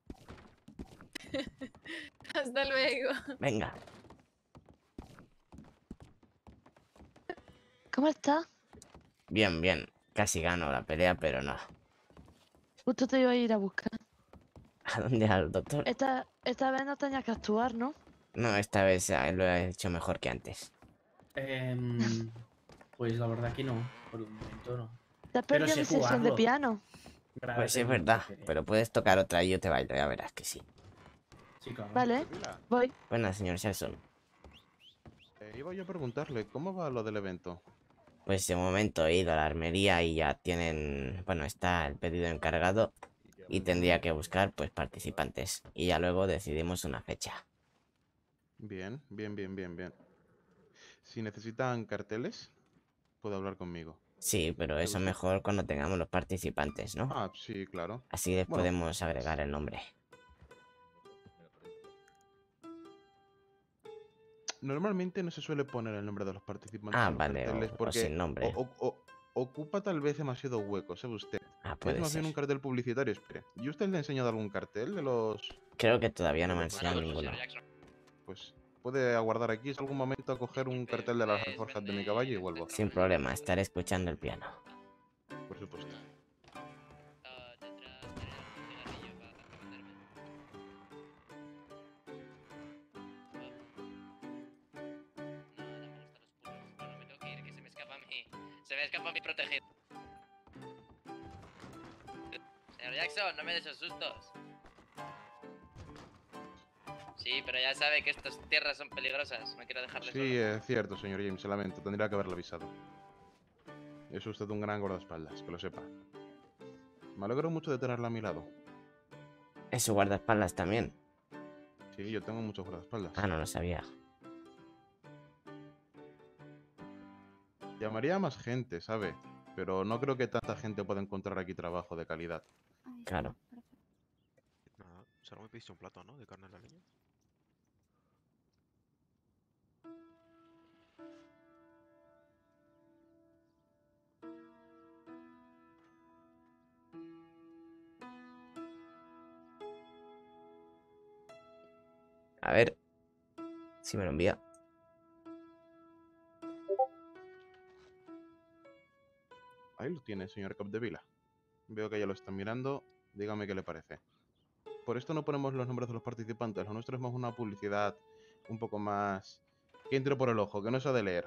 Hasta luego. Venga. ¿Cómo estás? Bien, bien. Casi gano la pelea, pero no. Justo te iba a ir a buscar. ¿A dónde al doctor? Esta, esta vez no tenías que actuar, ¿no? No, esta vez eh, lo he hecho mejor que antes. Em, pues la verdad que no, por el momento no. Te has Pero perdido sé mi sesión de jugarlo. piano. Grave Pues es técnico, verdad, que- pero puedes tocar otra y yo te bailo, ya verás que sí. Sí, claro. Vale, voy. Buenas, señor Jackson. Eh, iba yo a preguntarle, ¿cómo va lo del evento? Pues de momento he ido a la armería y ya tienen, bueno, está el pedido encargado y tendría que buscar pues participantes y ya luego decidimos una fecha. Bien, bien, bien, bien, bien. Si necesitan carteles, puede hablar conmigo. Sí, pero eso gusta? mejor cuando tengamos los participantes, ¿no? Ah, sí, claro. Así les Bueno, podemos agregar el nombre. normalmente no se suele poner el nombre de los participantes Ah, en los vale, carteles o, o porque sin nombre. o- o- o- ocupa tal vez demasiado hueco, ¿sabe usted? Ah, Es puede más bien ser. un cartel publicitario, espere. ¿Y usted le ha enseñado algún cartel de los...? Creo que todavía no de me ha los enseñado nuestros? ninguno. Pues puede aguardar aquí, es algún momento a coger un cartel de las alforjas de mi caballo y vuelvo. Sin problema, estaré escuchando el piano. Por supuesto. Se me escapa mi... Se me escapa mi protegido. Señor Jackson, no me des esos sustos. Sí, pero ya sabe que estas tierras son peligrosas. No quiero dejarle Sí, solo. es cierto, señor James, lamento. Tendría que haberlo avisado. Es usted un gran guardaespaldas, que lo sepa. Me alegro mucho de tenerla a mi lado. ¿Es su guardaespaldas también? Sí, yo tengo muchos guardaespaldas. Ah, no lo sabía. Llamaría a más gente, ¿sabe? Pero no creo que tanta gente pueda encontrar aquí trabajo de calidad. Claro. Nada, solo me pediste un plato, ¿no? De carne a la leña. A ver si me lo envía. Ahí lo tiene, señor Capdevila. Veo que ya lo están mirando. Dígame qué le parece. Por esto no ponemos los nombres de los participantes. Lo nuestro es más una publicidad un poco más... que entre por el ojo, que no sea de leer.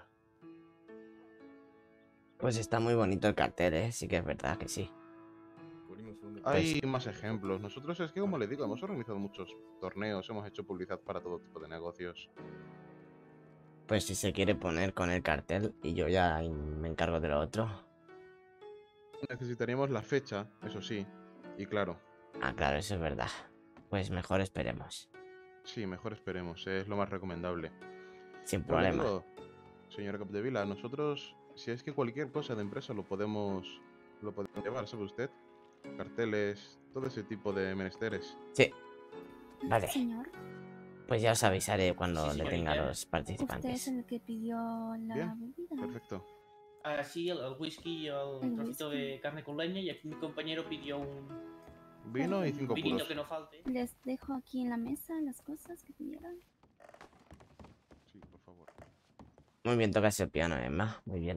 Pues está muy bonito el cartel, ¿eh? Sí que es verdad que sí. Hay más ejemplos. Nosotros es que, como le digo, hemos organizado muchos torneos, hemos hecho publicidad para todo tipo de negocios. Pues si se quiere poner con el cartel y yo ya me encargo de lo otro. Necesitaríamos la fecha, eso sí. Y claro. Ah, claro, eso es verdad. Pues mejor esperemos. Sí, mejor esperemos, es lo más recomendable. Sin Pero le problema. digo, señora Capdevila, nosotros, si es que cualquier cosa de empresa lo podemos, lo podemos llevar, ¿sabe usted? Carteles, todo ese tipo de menesteres. Sí. Vale. Señor, Pues ya os avisaré cuando Sí, le tenga señorita. los usted es participantes. el que pidió la Bien, bebida. Perfecto. Ah, sí, el, el whisky y el, El trocito whisky. de carne con leña y aquí mi compañero pidió un, Vino y un cinco vinito puros. que no falte. Les dejo aquí en la mesa las cosas que pidieron. Sí, por favor. Muy bien, tocas el piano, Emma. Muy bien.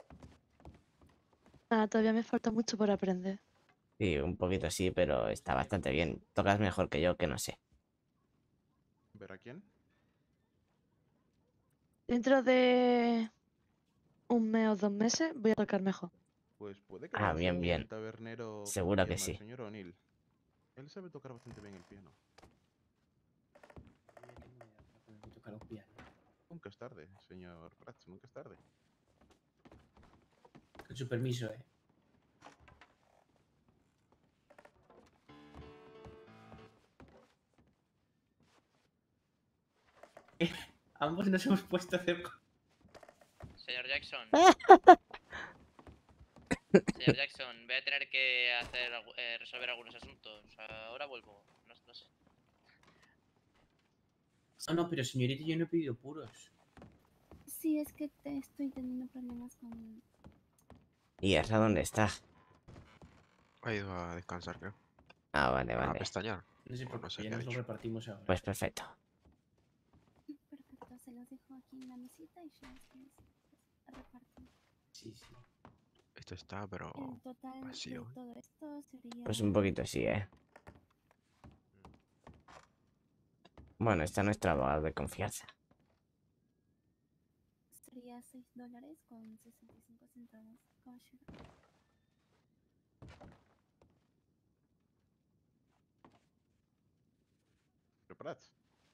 Ah, todavía me falta mucho por aprender. Sí, un poquito sí, pero está bastante bien. Tocas mejor que yo, que no sé. ¿Ver a quién? Dentro de un mes o dos meses voy a tocar mejor. Pues puede que Ah, vaya a bien, ser bien. el tabernero que Seguro que llama el sí. señor O'Neill. Él sabe tocar bastante bien el piano. Tengo que tocar un piano. Nunca es tarde, señor Prats, nunca es tarde. Con su permiso, eh. Ambos nos hemos puesto a hacer... co- Señor Jackson. Señor Jackson, voy a tener que hacer, algu- eh, resolver algunos asuntos. Ahora vuelvo. No, no sé. Ah, no, pero señorita, yo no he pedido puros. Sí, es que te estoy teniendo problemas con... ¿Y Ezra dónde está? Ha ido a descansar, creo. Ah, vale, A vale. pestañear. No sé O por no qué, sé ya qué ha nos lo hecho. repartimos ahora. Pues perfecto. Perfecto, se los dejo aquí en la mesita y ya después pues, reparten. esto está, pero El total vacío. de todo esto sería... Pues un poquito sí, ¿eh? Bueno, está nuestra abogado de confianza. Sería seis dólares con sesenta y cinco centavos, caballero. ¿Preparados?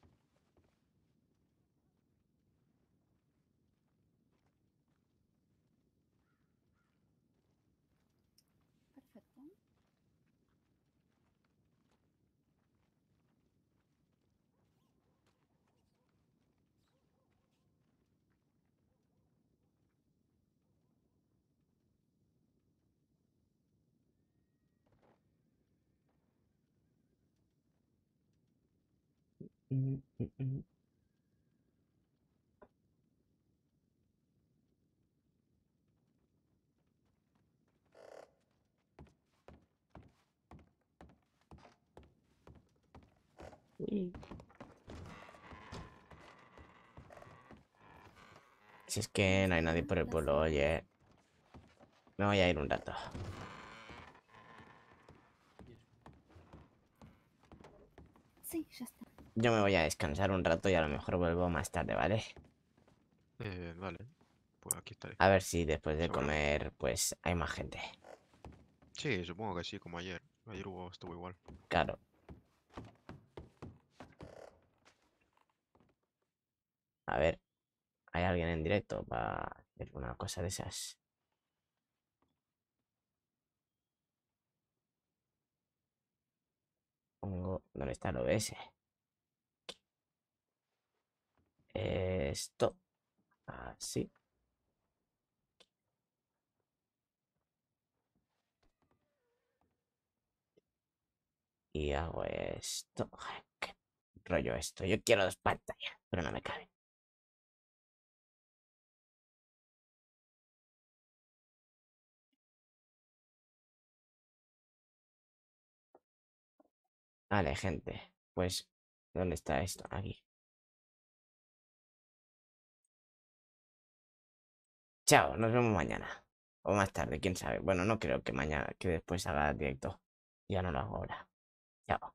Perfecto. Mm, mm, mm. Uy. Si es que no hay nadie por el pueblo, oye. Me voy a ir un rato. Sí, ya está. Yo me voy a descansar un rato y a lo mejor vuelvo más tarde, ¿vale? Eh, vale. Pues aquí estaré. A ver si después de Seguramente. comer, pues hay más gente. Sí, supongo que sí, como ayer. Ayer hubo, estuvo igual. Claro. A ver, ¿hay alguien en directo para hacer una cosa de esas? Pongo... ¿Dónde está el O B S? Esto. Así. Y hago esto. Ay, qué rollo esto. Yo quiero dos pantallas, pero no me cabe. Vale, gente. Pues, ¿dónde está esto? Aquí. Chao, nos vemos mañana. O más tarde, quién sabe. Bueno, no creo que mañana, que después haga directo. Ya no lo hago ahora. Chao.